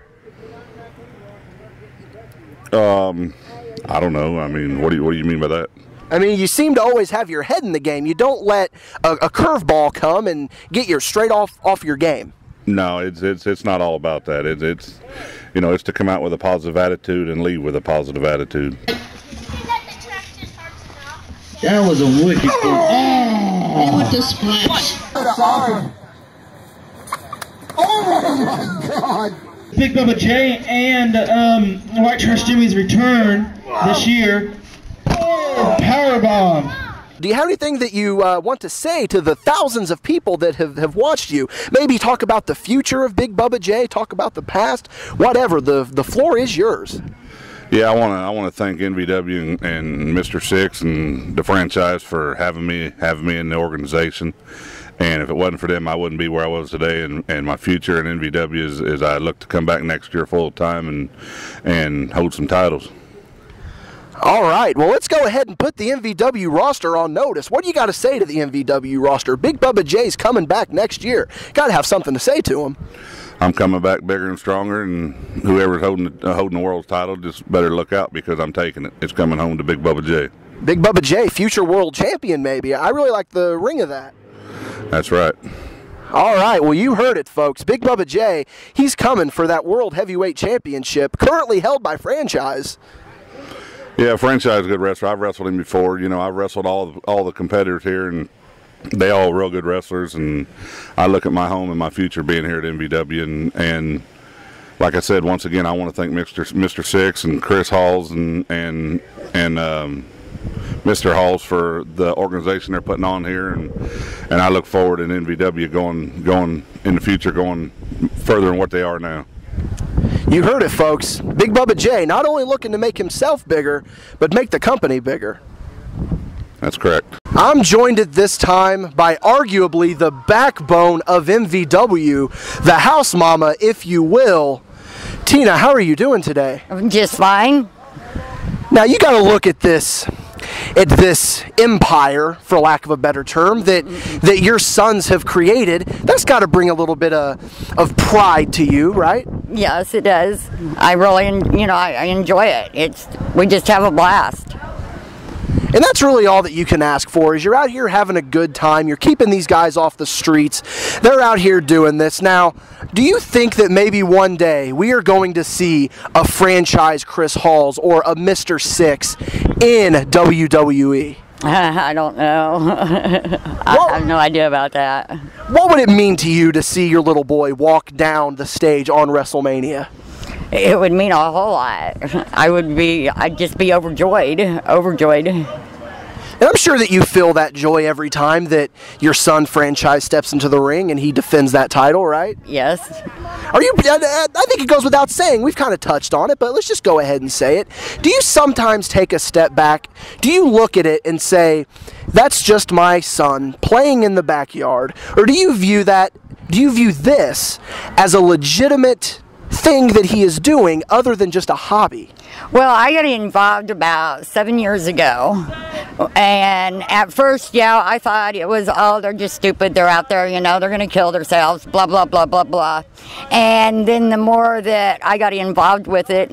I don't know. I mean, what do you mean by that?
I mean, you seem to always have your head in the game. You don't let a curveball come and get you straight off your game.
No, it's not all about that. It's you know, it's to come out with a positive attitude and leave with a positive attitude.
That was a wicked thing. Oh, with the splash. Oh my God. Big Bubba J and White Trash Jimmy's return this year. Oh, powerbomb.
Do you have anything that you want to say to the thousands of people that have watched you? Maybe talk about the future of Big Bubba J, talk about the past, whatever. The floor is yours.
Yeah, I want to thank NVW and Mr. Six and the franchise for having me in the organization. And if it wasn't for them, I wouldn't be where I was today. And my future in NVW is I look to come back next year full time and hold some titles.
All right, well, let's go ahead and put the NVW roster on notice. What do you got to say to the NVW roster? Big Bubba J's coming back next year. Got to have something to say to him.
I'm coming back bigger and stronger, and whoever's holding the world's title just better look out, because I'm taking it. It's coming home to Big Bubba J.
Big Bubba J, future world champion, maybe. I really like the ring of that.
That's right.
All right, well, you heard it, folks. Big Bubba J, he's coming for that World Heavyweight Championship, currently held by Franchise.
Yeah, Franchise is a good wrestler. I've wrestled him before. You know, I've wrestled all the competitors here, and they all real good wrestlers. And I look at my home and my future being here at NVW. And like I said, once again, I want to thank Mr. Six and Chris Halls and Mr. Halls for the organization they're putting on here, and I look forward in NVW going in the future, going further than what they are now.
You heard it, folks. Big Bubba J not only looking to make himself bigger, but make the company bigger.
That's correct.
I'm joined at this time by arguably the backbone of MVW, the house mama, if you will. Tina, how are you doing today?
I'm just fine.
Now you got to look at this empire, for lack of a better term, that your sons have created. That's got to bring a little bit of pride to you, right?
Yes, it does. I really, I enjoy it. We just have a blast.
And that's really all that you can ask for, is you're out here having a good time. You're keeping these guys off the streets. They're out here doing this. Now, do you think that maybe one day we are going to see a franchise Chris Halls or a Mr. Six in WWE?
I don't know. I have no idea about that.
What would it mean to you to see your little boy walk down the stage on WrestleMania?
It would mean a whole lot. I'd just be overjoyed.
And I'm sure that you feel that joy every time that your son franchise steps into the ring and he defends that title, right?
Yes.
I think it goes without saying. We've kind of touched on it, but let's just go ahead and say it. Do you sometimes take a step back? Do you look at it and say, that's just my son playing in the backyard? Or do you view this as a legitimate thing that he is doing other than just a hobby?
Well, I got involved about 7 years ago, and at first, I thought it was, they're just stupid, they're out there, they're going to kill themselves, blah, blah, blah, blah, blah. And then the more that I got involved with it,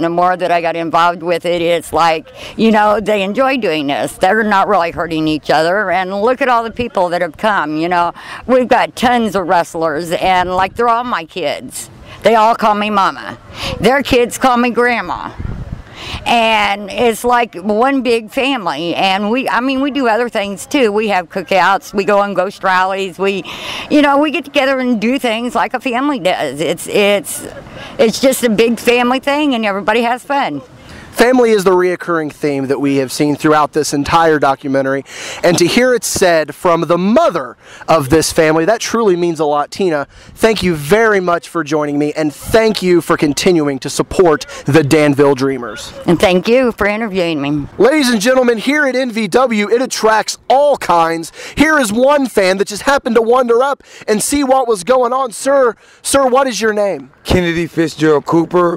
it's like, they enjoy doing this. They're not really hurting each other, and look at all the people that have come, We've got tons of wrestlers, and they're all my kids. They all call me mama. Their kids call me grandma. And it's like one big family. And we do other things too. We have cookouts. We go on ghost rallies. We get together and do things like a family does. It's just a big family thing, and everybody has fun.
Family is the reoccurring theme that we have seen throughout this entire documentary, and to hear it said from the mother of this family, that truly means a lot. Tina, thank you very much for joining me, and thank you for continuing to support the Danville Dreamers.
And thank you for interviewing me.
Ladies and gentlemen, here at NVW, it attracts all kinds. Here is one fan that just happened to wander up and see what was going on. Sir, what is your name?
Kennedy Fitzgerald Cooper,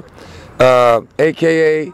a.k.a.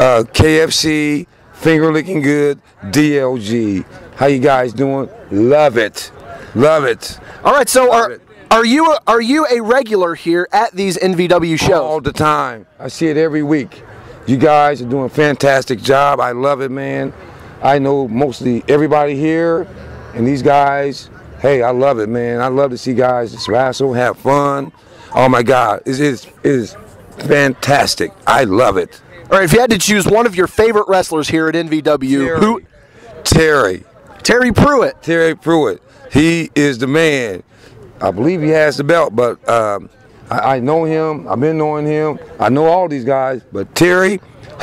KFC, Finger Licking Good, DLG. How you guys doing? Love it.
All right, so are you a regular here at these NVW shows?
All the time. I see it every week. You guys are doing a fantastic job. I love it, man. I know mostly everybody here, and these guys, hey, I love it, man. I love to see guys just wrestle, have fun. Oh my God, it is fantastic. I love it.
All right, if you had to choose one of your favorite wrestlers here at NVW, who?
Terry
Pruitt.
Terry Pruitt. He is the man. I believe he has the belt, but I know him. I've been knowing him. I know all these guys, but Terry,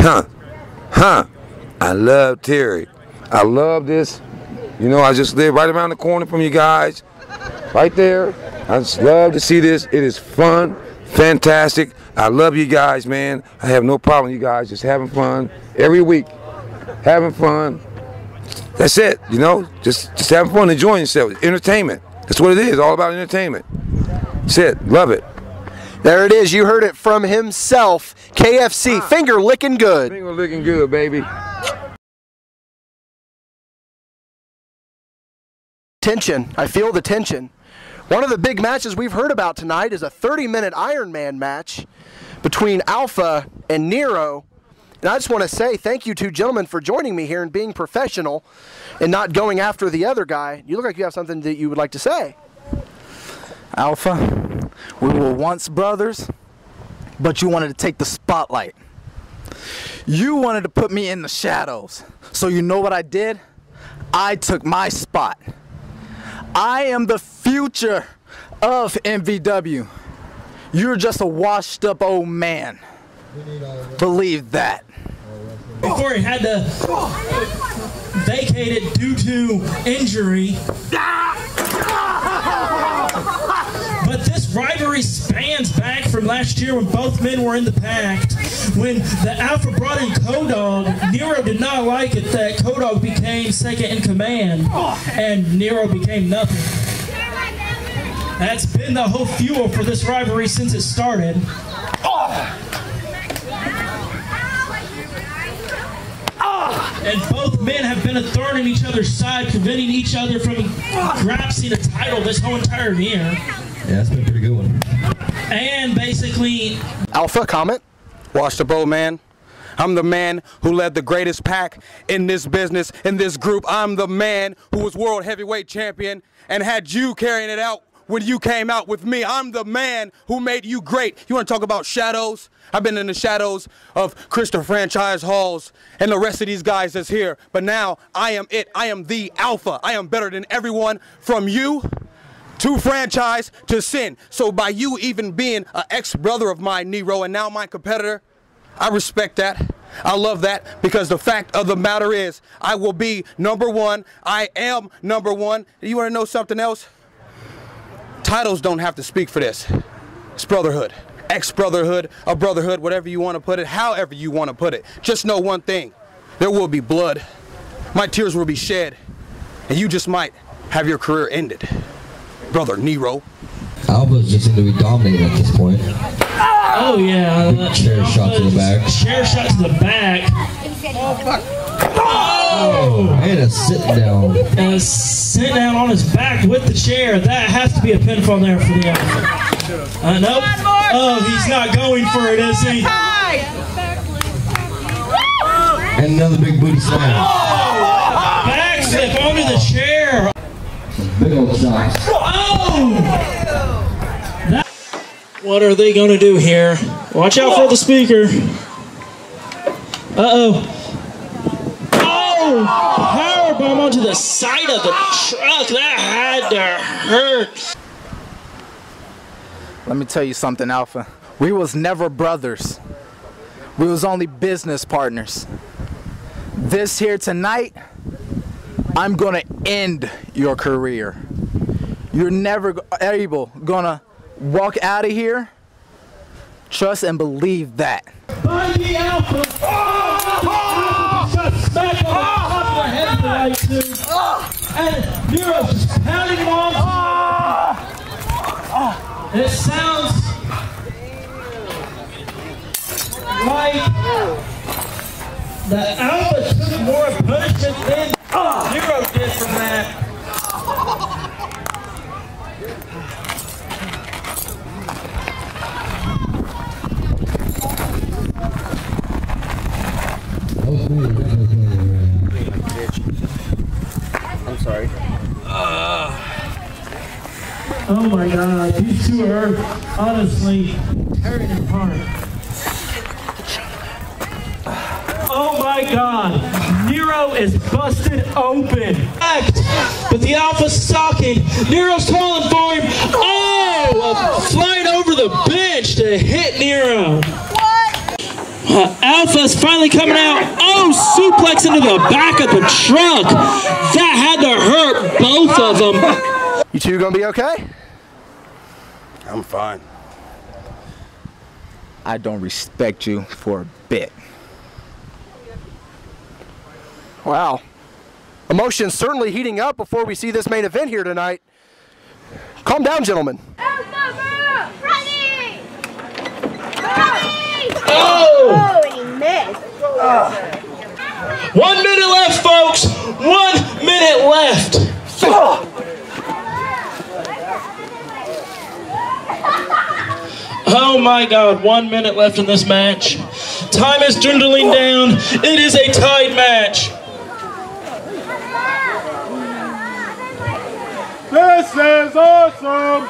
I love Terry. I love this. I just live right around the corner from you guys, right there. I just love to see this. It is fun, fantastic. I love you guys, man. I have no problem with you guys just having fun every week. Having fun. That's it, Just having fun, enjoying yourself. Entertainment. That's what it is, all about entertainment. That's it. Love it.
There it is. You heard it from himself. KFC, Finger Licking Good.
Finger Licking Good, baby.
Tension. I feel the tension. One of the big matches we've heard about tonight is a 30-minute Iron Man match between Alpha and Nero. And I just want to say thank you two gentlemen for joining me here and being professional and not going after the other guy. You look like you have something that you would like to say.
Alpha, we were once brothers, but you wanted to take the spotlight. You wanted to put me in the shadows. So you know what I did? I took my spot. I am the future of MVW. You're just a washed up old man. Believe that.
Before he had to vacate it due to injury. But this rivalry rivalry spans back from last year when both men were in the pact. When the Alpha brought in Kodog, Nero did not like it that Kodog became second in command, and Nero became nothing. That's been the whole fuel for this rivalry since it started. And both men have been a thorn in each other's side, preventing each other from grasping a title this whole entire year.
Yeah, that's been a pretty good one.
And basically...
Alpha, comment?
Watch the bow, man. I'm the man who led the greatest pack in this business, in this group. I'm the man who was world heavyweight champion and had you carrying it out when you came out with me. I'm the man who made you great. You want to talk about shadows? I've been in the shadows of Christopher Franchise Halls and the rest of these guys that's here. But now I am it. I am the Alpha. I am better than everyone from you to Franchise to Sin. So by you even being an ex-brother of mine, Nero, and now my competitor, I respect that. I love that, because the fact of the matter is I will be #1. I am #1. You want to know something else? Titles don't have to speak for this. It's brotherhood. Ex-brotherhood, a brotherhood, whatever you want to put it, however you want to put it. Just know one thing. There will be blood. My tears will be shed. And you just might have your career ended. Brother Nero.
Alpha's just seem to be dominating at this point.
Oh yeah.
Big chair shot to the back.
Chair shot to the back.
Oh! And a sit down.
And a sit down on his back with the chair. That has to be a pinfall there for the Alpha. Nope. Oh, he's not going for it, is he?
And another big booty slam.
Backflip onto the chair.
Big old shots.
Oh! What are they going to do here? Watch out for the speaker. Uh-oh. Oh! Powerbomb onto the side of the truck. That had to hurt.
Let me tell you something, Alpha. We was never brothers. We was only business partners. This here tonight, I'm gonna end your career. You're never gonna walk out of here. Trust and believe that.
By the Alpha. Shot smack on the top of the head of the right too. And Nero's just pounding him on. And it sounds like the Alpha took more punishment than Nero did from that.
I'm sorry.
Oh my God, these two are honestly tearing it apart. Oh my God, Nero is busted open. But the Alpha's stalking. Nero's calling for him. Oh, flying over the bench to hit Nero. Alpha's finally coming out. Oh, suplex into the back of the truck. That had to hurt both of them.
You two gonna be okay?
I'm fine.
I don't respect you for a bit.
Wow. Emotions certainly heating up before we see this main event here tonight. Calm down, gentlemen.
Oh!
And he missed.
1 minute left, folks. 1 minute left. Oh my God, 1 minute left in this match. Time is dwindling down. It is a tied match.
This is awesome!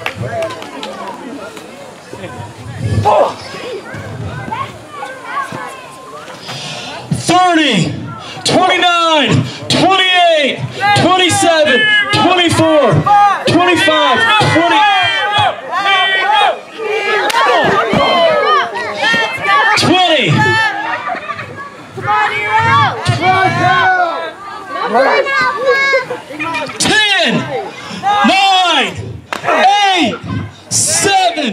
30, 29, 28, 27, 24, 25, 20. 20. 10, 9, 8, 7,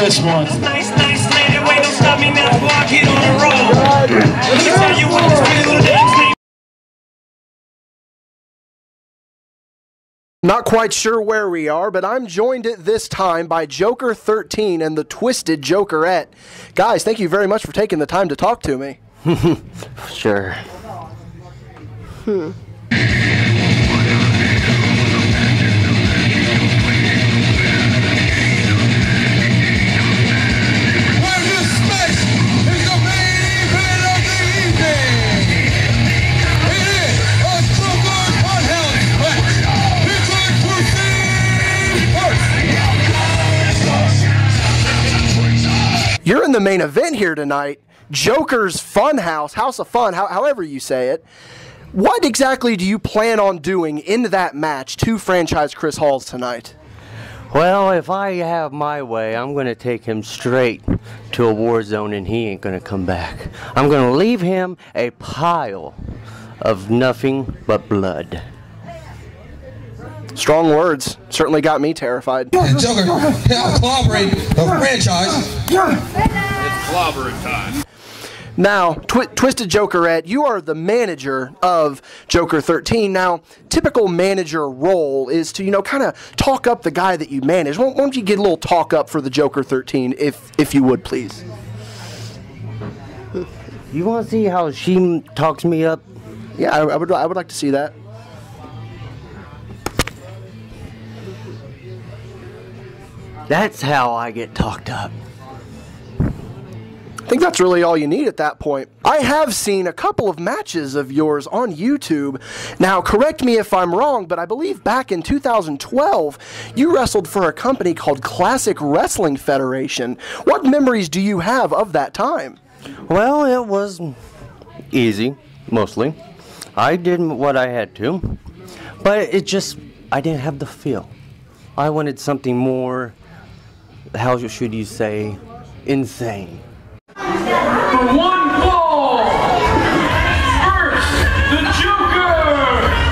this one.
Nice lady, wait, don't stop me now before I get on the road. Let me tell you what this pretty little dame's name.
Not quite sure where we are, but I'm joined at this time by Joker 13 and the Twisted Jokerette. Guys, thank you very much for taking the time to talk to me.
Sure.
You're in the main event here tonight, Joker's Funhouse, House of Fun, however you say it. What exactly do you plan on doing in that match to franchise Chris Halls tonight?
Well, if I have my way, I'm going to take him straight to a war zone and he ain't going to come back. I'm going to leave him a pile of nothing but blood.
Strong words. Certainly got me terrified.
Joker, collaborate the franchise.
It's clobbering time.
Now, Twisted Jokerette, you are the manager of Joker 13. Now, typical manager role is to, kind of talk up the guy that you manage. Why don't you get a little talk up for the Joker 13, if you would, please?
You want to see how she talks me up?
Yeah, I would like to see that.
That's how I get talked up.
I think that's really all you need at that point. I have seen a couple of matches of yours on YouTube. Now, correct me if I'm wrong, but I believe back in 2012, you wrestled for a company called Classic Wrestling Federation. What memories do you have of that time?
Well, it was easy, mostly. I did what I had to, but I didn't have the feel. I wanted something more, how should you say, insane.
For one fall, first, the Joker!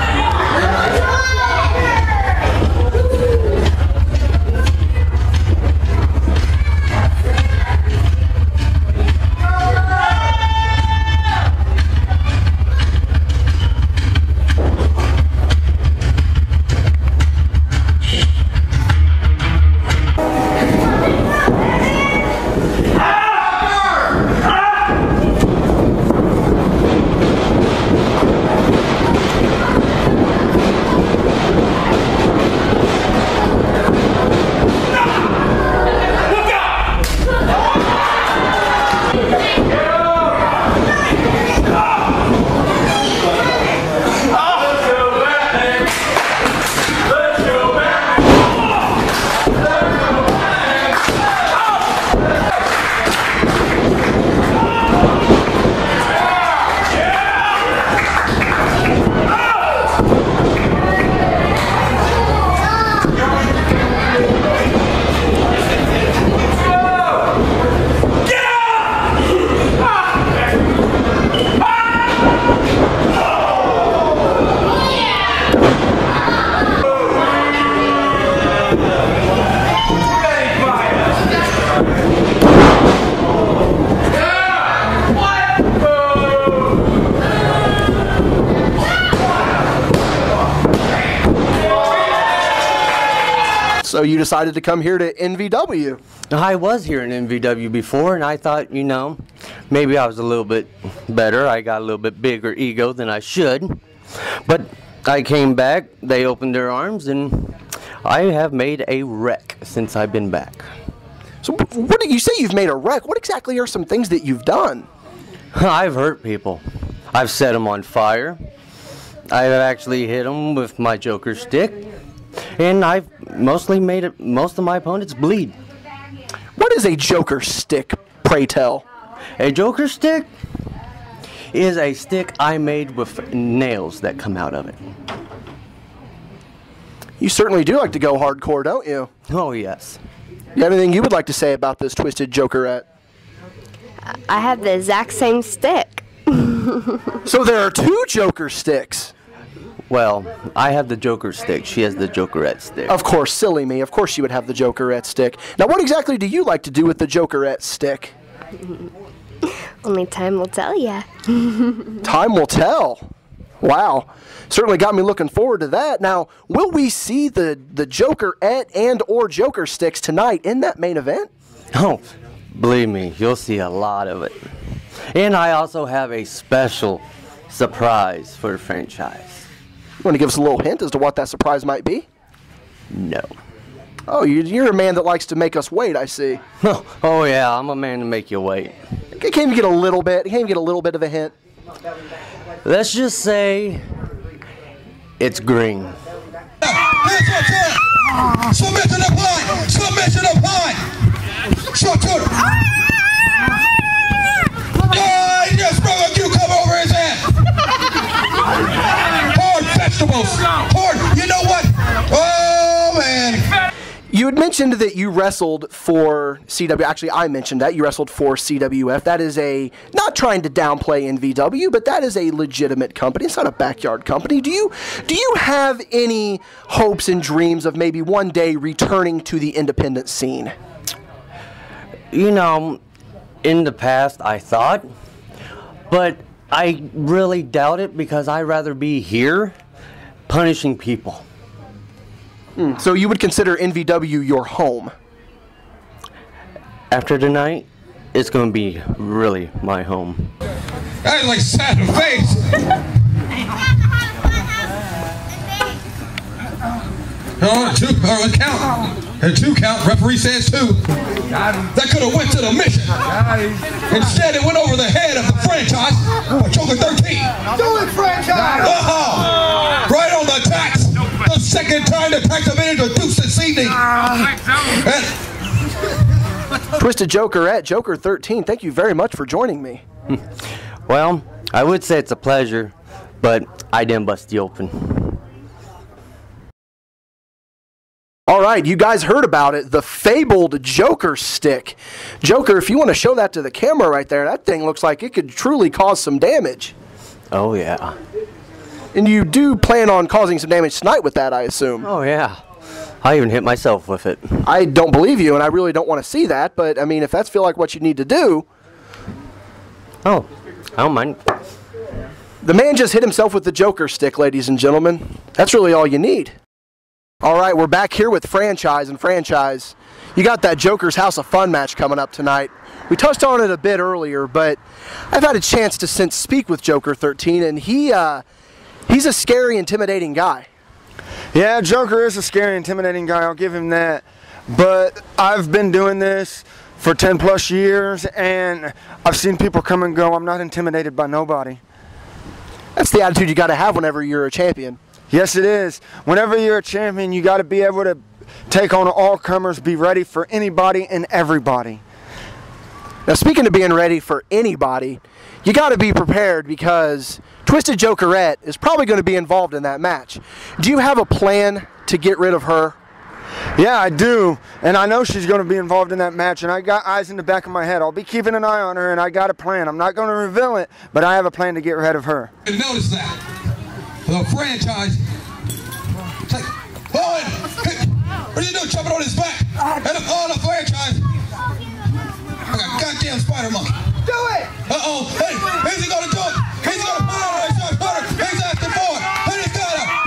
So you decided to come here to NVW.
I was here in NVW before, and I thought, maybe I was a little bit better. I got a little bit bigger ego than I should. But I came back, they opened their arms, and I have made a wreck since I've been back.
So what do you say you've made a wreck? What exactly are some things that you've done?
I've hurt people. I've set them on fire. I've actually hit them with my Joker stick. And I've mostly made most of my opponents bleed.
What is a Joker stick, pray tell?
A Joker stick is a stick I made with nails that come out of it.
You certainly do like to go hardcore, don't you?
Oh, yes.
You have anything you would like to say about this Twisted Jokerette?
I have the exact same stick.
So there are two Joker sticks.
Well, I have the Joker stick. She has the Jokerette stick.
Of course, silly me. Of course you would have the Jokerette stick. Now, what exactly do you like to do with the Jokerette stick?
Only time will tell ya.
Time will tell. Wow. Certainly got me looking forward to that. Now, will we see the Jokerette and or Joker sticks tonight in that main event?
Oh, believe me, you'll see a lot of it. And I also have a special surprise for the franchise.
You want to give us a little hint as to what that surprise might be?
No.
Oh, you're a man that likes to make us wait, I see.
Oh yeah, I'm a man to make you wait.
Can't you get a little bit? Can't you get a little bit of a hint?
Let's just say it's green.
Submission applied! Submission applied! Short to it! He just sprung a cucumber over his head! Hard vegetables! Hard, you know what? Oh, man!
You had mentioned that you wrestled for CW. Actually, I mentioned that you wrestled for CWF. That is not trying to downplay NVW, but that is a legitimate company. It's not a backyard company. Do you have any hopes and dreams of maybe one day returning to the independent scene?
You know, in the past I thought, but I really doubt it because I'd rather be here punishing people.
So you would consider NVW your home?
After tonight, it's going to be really my home.
That's like sad face. Count. And 2 count. Referee says 2. That could have went to the mission. Instead, it went over the head of the franchise for Joker 13.
Do it, franchise!
Right on the tax. The second time the tax have been introduced this evening.
Twisted Jokerette, Joker 13, thank you very much for joining me.
Well, I would say it's a pleasure, but I didn't bust you open.
All right, you guys heard about it, the fabled Joker stick. Joker, if you want to show that to the camera right there, that thing looks like it could truly cause some damage.
Oh, yeah.
And you do plan on causing some damage tonight with that, I assume.
Oh, yeah. I even hit myself with it.
I don't believe you, and I really don't want to see that, but, I mean, if that's feel like what you need to do...
Oh, I don't mind.
The man just hit himself with the Joker stick, ladies and gentlemen. That's really all you need. All right, we're back here with Franchise, and Franchise, you got that Joker's House of Fun match coming up tonight. We touched on it a bit earlier, but I've had a chance to since speak with Joker 13, and he's a scary, intimidating guy.
Yeah, Joker is a scary, intimidating guy, I'll give him that. But I've been doing this for 10 plus years, and I've seen people come and go. I'm not intimidated by nobody.
That's the attitude you got to have whenever you're a champion.
Yes, it is. Whenever you're a champion, you got to be able to take on all comers, be ready for anybody and everybody.
Now, speaking of being ready for anybody, you got to be prepared because Twisted Jokerette is probably going to be involved in that match. Do you have a plan to get rid of her?
Yeah, I do, and I know she's going to be involved in that match, and I got eyes in the back of my head. I'll be keeping an eye on her, and I got a plan. I'm not going to reveal it, but I have a plan to get rid of her.
And notice that. The franchise. It's like, Owen, what are you doing jumping on his back? And the franchise. Like a goddamn spider monkey.
Do it!
Uh-oh. Hey, is he going to do it? He's going to put it on his shoulder. He's asking for it. And he's got it.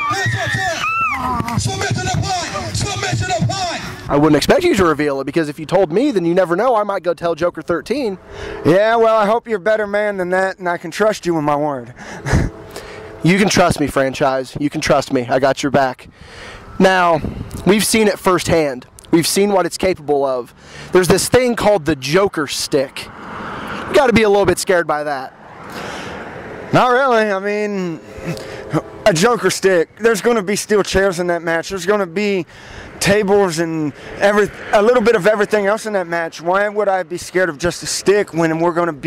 Here's your turn. Submission applied. Submission applied.
I wouldn't expect you to reveal it because if you told me, then you never know. I might go tell Joker 13.
Yeah, well, I hope you're a better man than that, and I can trust you with my word.
You can trust me, Franchise. You can trust me. I got your back. Now, we've seen it firsthand. We've seen what it's capable of. There's this thing called the Joker stick. You got to be a little bit scared by that.
Not really. I mean, a Joker stick. There's going to be steel chairs in that match. There's going to be tables and a little bit of everything else in that match. Why would I be scared of just a stick when we're going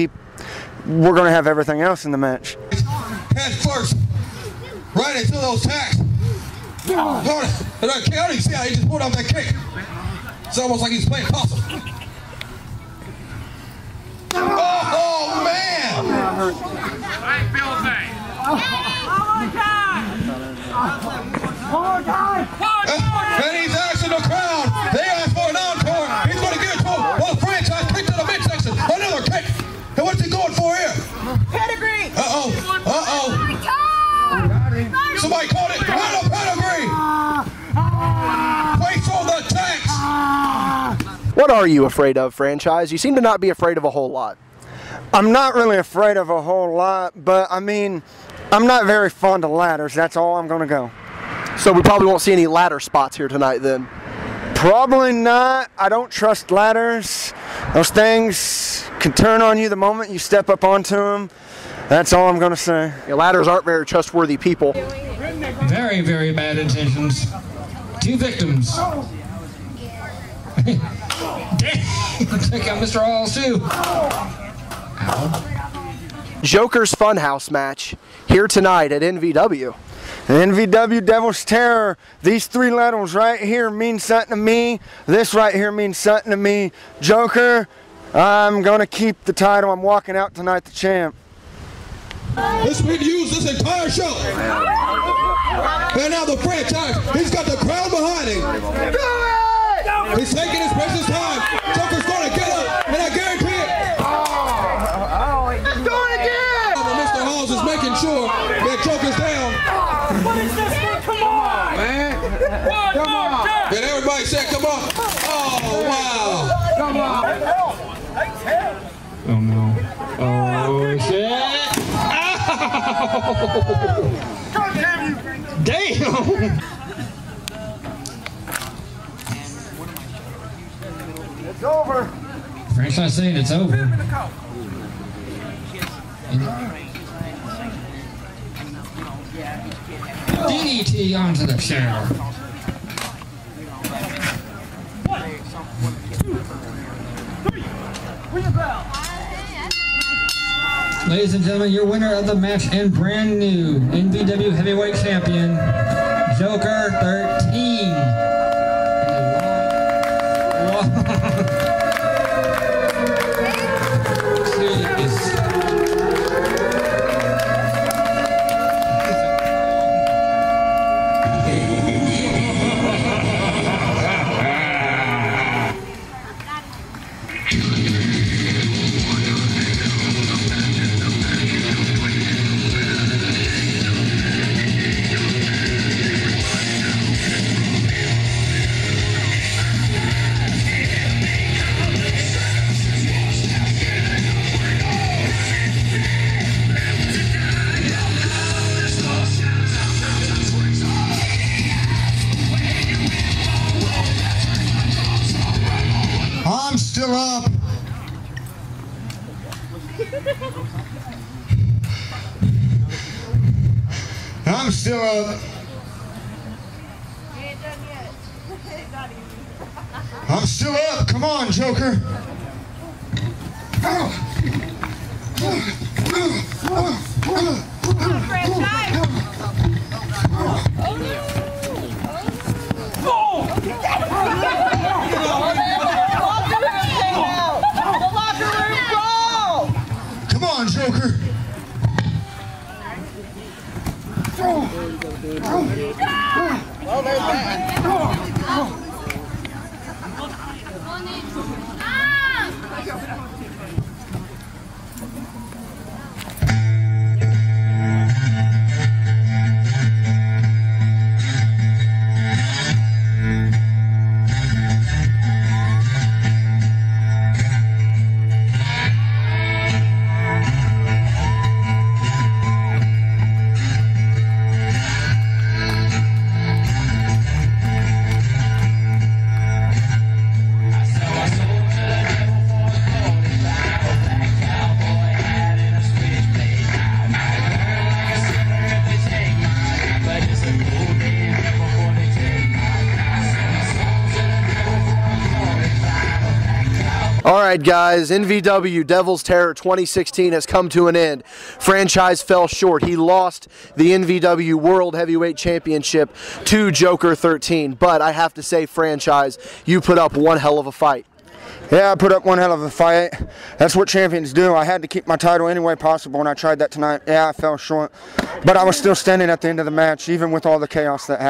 to have everything else in the match?
Head first, right into those tacks. And I can't even see how he just pulled off that kick. It's almost like he's playing possum. Oh, man!
And he's asking the crowd. They asked for an encore. He's going to give it to him. Well, franchise kick to the midsection. Another kick. And what's he going for here?
Pedigree.
Uh-oh. Uh-oh. Somebody called it. Not a pedigree. Place on the tanks.
What are you afraid of, franchise? You seem to not be afraid of a whole lot.
I'm not really afraid of a whole lot, but I mean, I'm not very fond of ladders. That's all I'm going to go.
So we probably won't see any ladder spots here tonight then?
Probably not. I don't trust ladders. Those things can turn on you the moment you step up onto them. That's all I'm going to say.
Yeah, ladders aren't very trustworthy people.
Very, very bad intentions. 2 victims. Check out Mr. Halls too.
Joker's Funhouse match here tonight at NVW.
NVW Devil's Terror. These 3 letters right here mean something to me. This right here means something to me. Joker, I'm going to keep the title. I'm walking out tonight the champ.
This has been used this entire show. And now the franchise, he's got the crowd behind him. He's taking his precious time. Joker's going to get up, and I guarantee it.
He's doing it again.
Mr. Halls is making sure that Joker's down.
What is this thing? Come on, man. Come on.
And everybody said, come on. Oh, wow.
Come on.
Oh no. Oh shit. Damn.
It's over.
Franchise saying it's over. DDT onto the chair. Ladies and gentlemen, your winner of the match and brand new NVW Heavyweight Champion, Joker 13.
I'm still up. I'm still up. I'm still up. Come on, Joker. Come on, Joker.
Oh, there's that.
All right, guys, NVW Devil's Terror 2016 has come to an end. Franchise fell short. He lost the NVW World Heavyweight Championship to Joker 13. But I have to say, Franchise, you put up one hell of a fight.
Yeah, I put up one hell of a fight. That's what champions do. I had to keep my title any way possible, and I tried that tonight. Yeah, I fell short. But I was still standing at the end of the match, even with all the chaos that happened.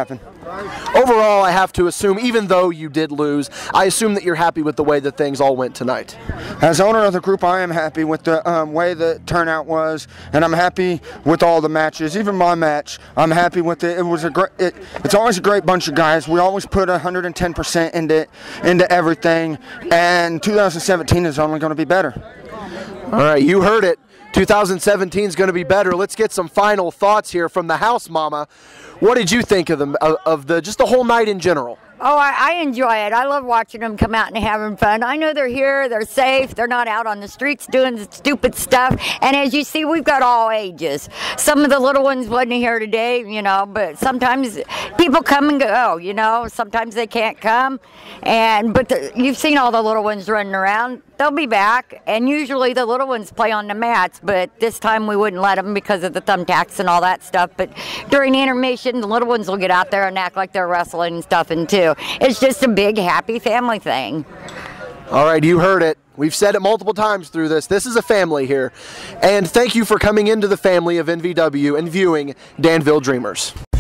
Overall, I have to assume, even though you did lose, I assume that you're happy with the way that things all went tonight.
As owner of the group, I am happy with the way the turnout was, and I'm happy with all the matches. Even my match, I'm happy with it. It was a great. It's always a great bunch of guys. We always put 110% into everything, and 2017 is only going to be better.
All right, you heard it. 2017 is going to be better. Let's get some final thoughts here from the house mama. What did you think of just the whole night in general?
Oh, I enjoy it. I love watching them come out and having fun. I know they're here, they're safe, they're not out on the streets doing stupid stuff. And as you see, we've got all ages. Some of the little ones wasn't here today, you know, but sometimes people come and go, you know. Sometimes they can't come. But you've seen all the little ones running around. They'll be back, and usually the little ones play on the mats, but this time we wouldn't let them because of the thumbtacks and all that stuff. But during the intermission, the little ones will get out there and act like they're wrestling and stuff, and too. It's just a big, happy family thing.
All right, you heard it. We've said it multiple times through this. This is a family here. And thank you for coming into the family of NVW and viewing Danville Dreamers.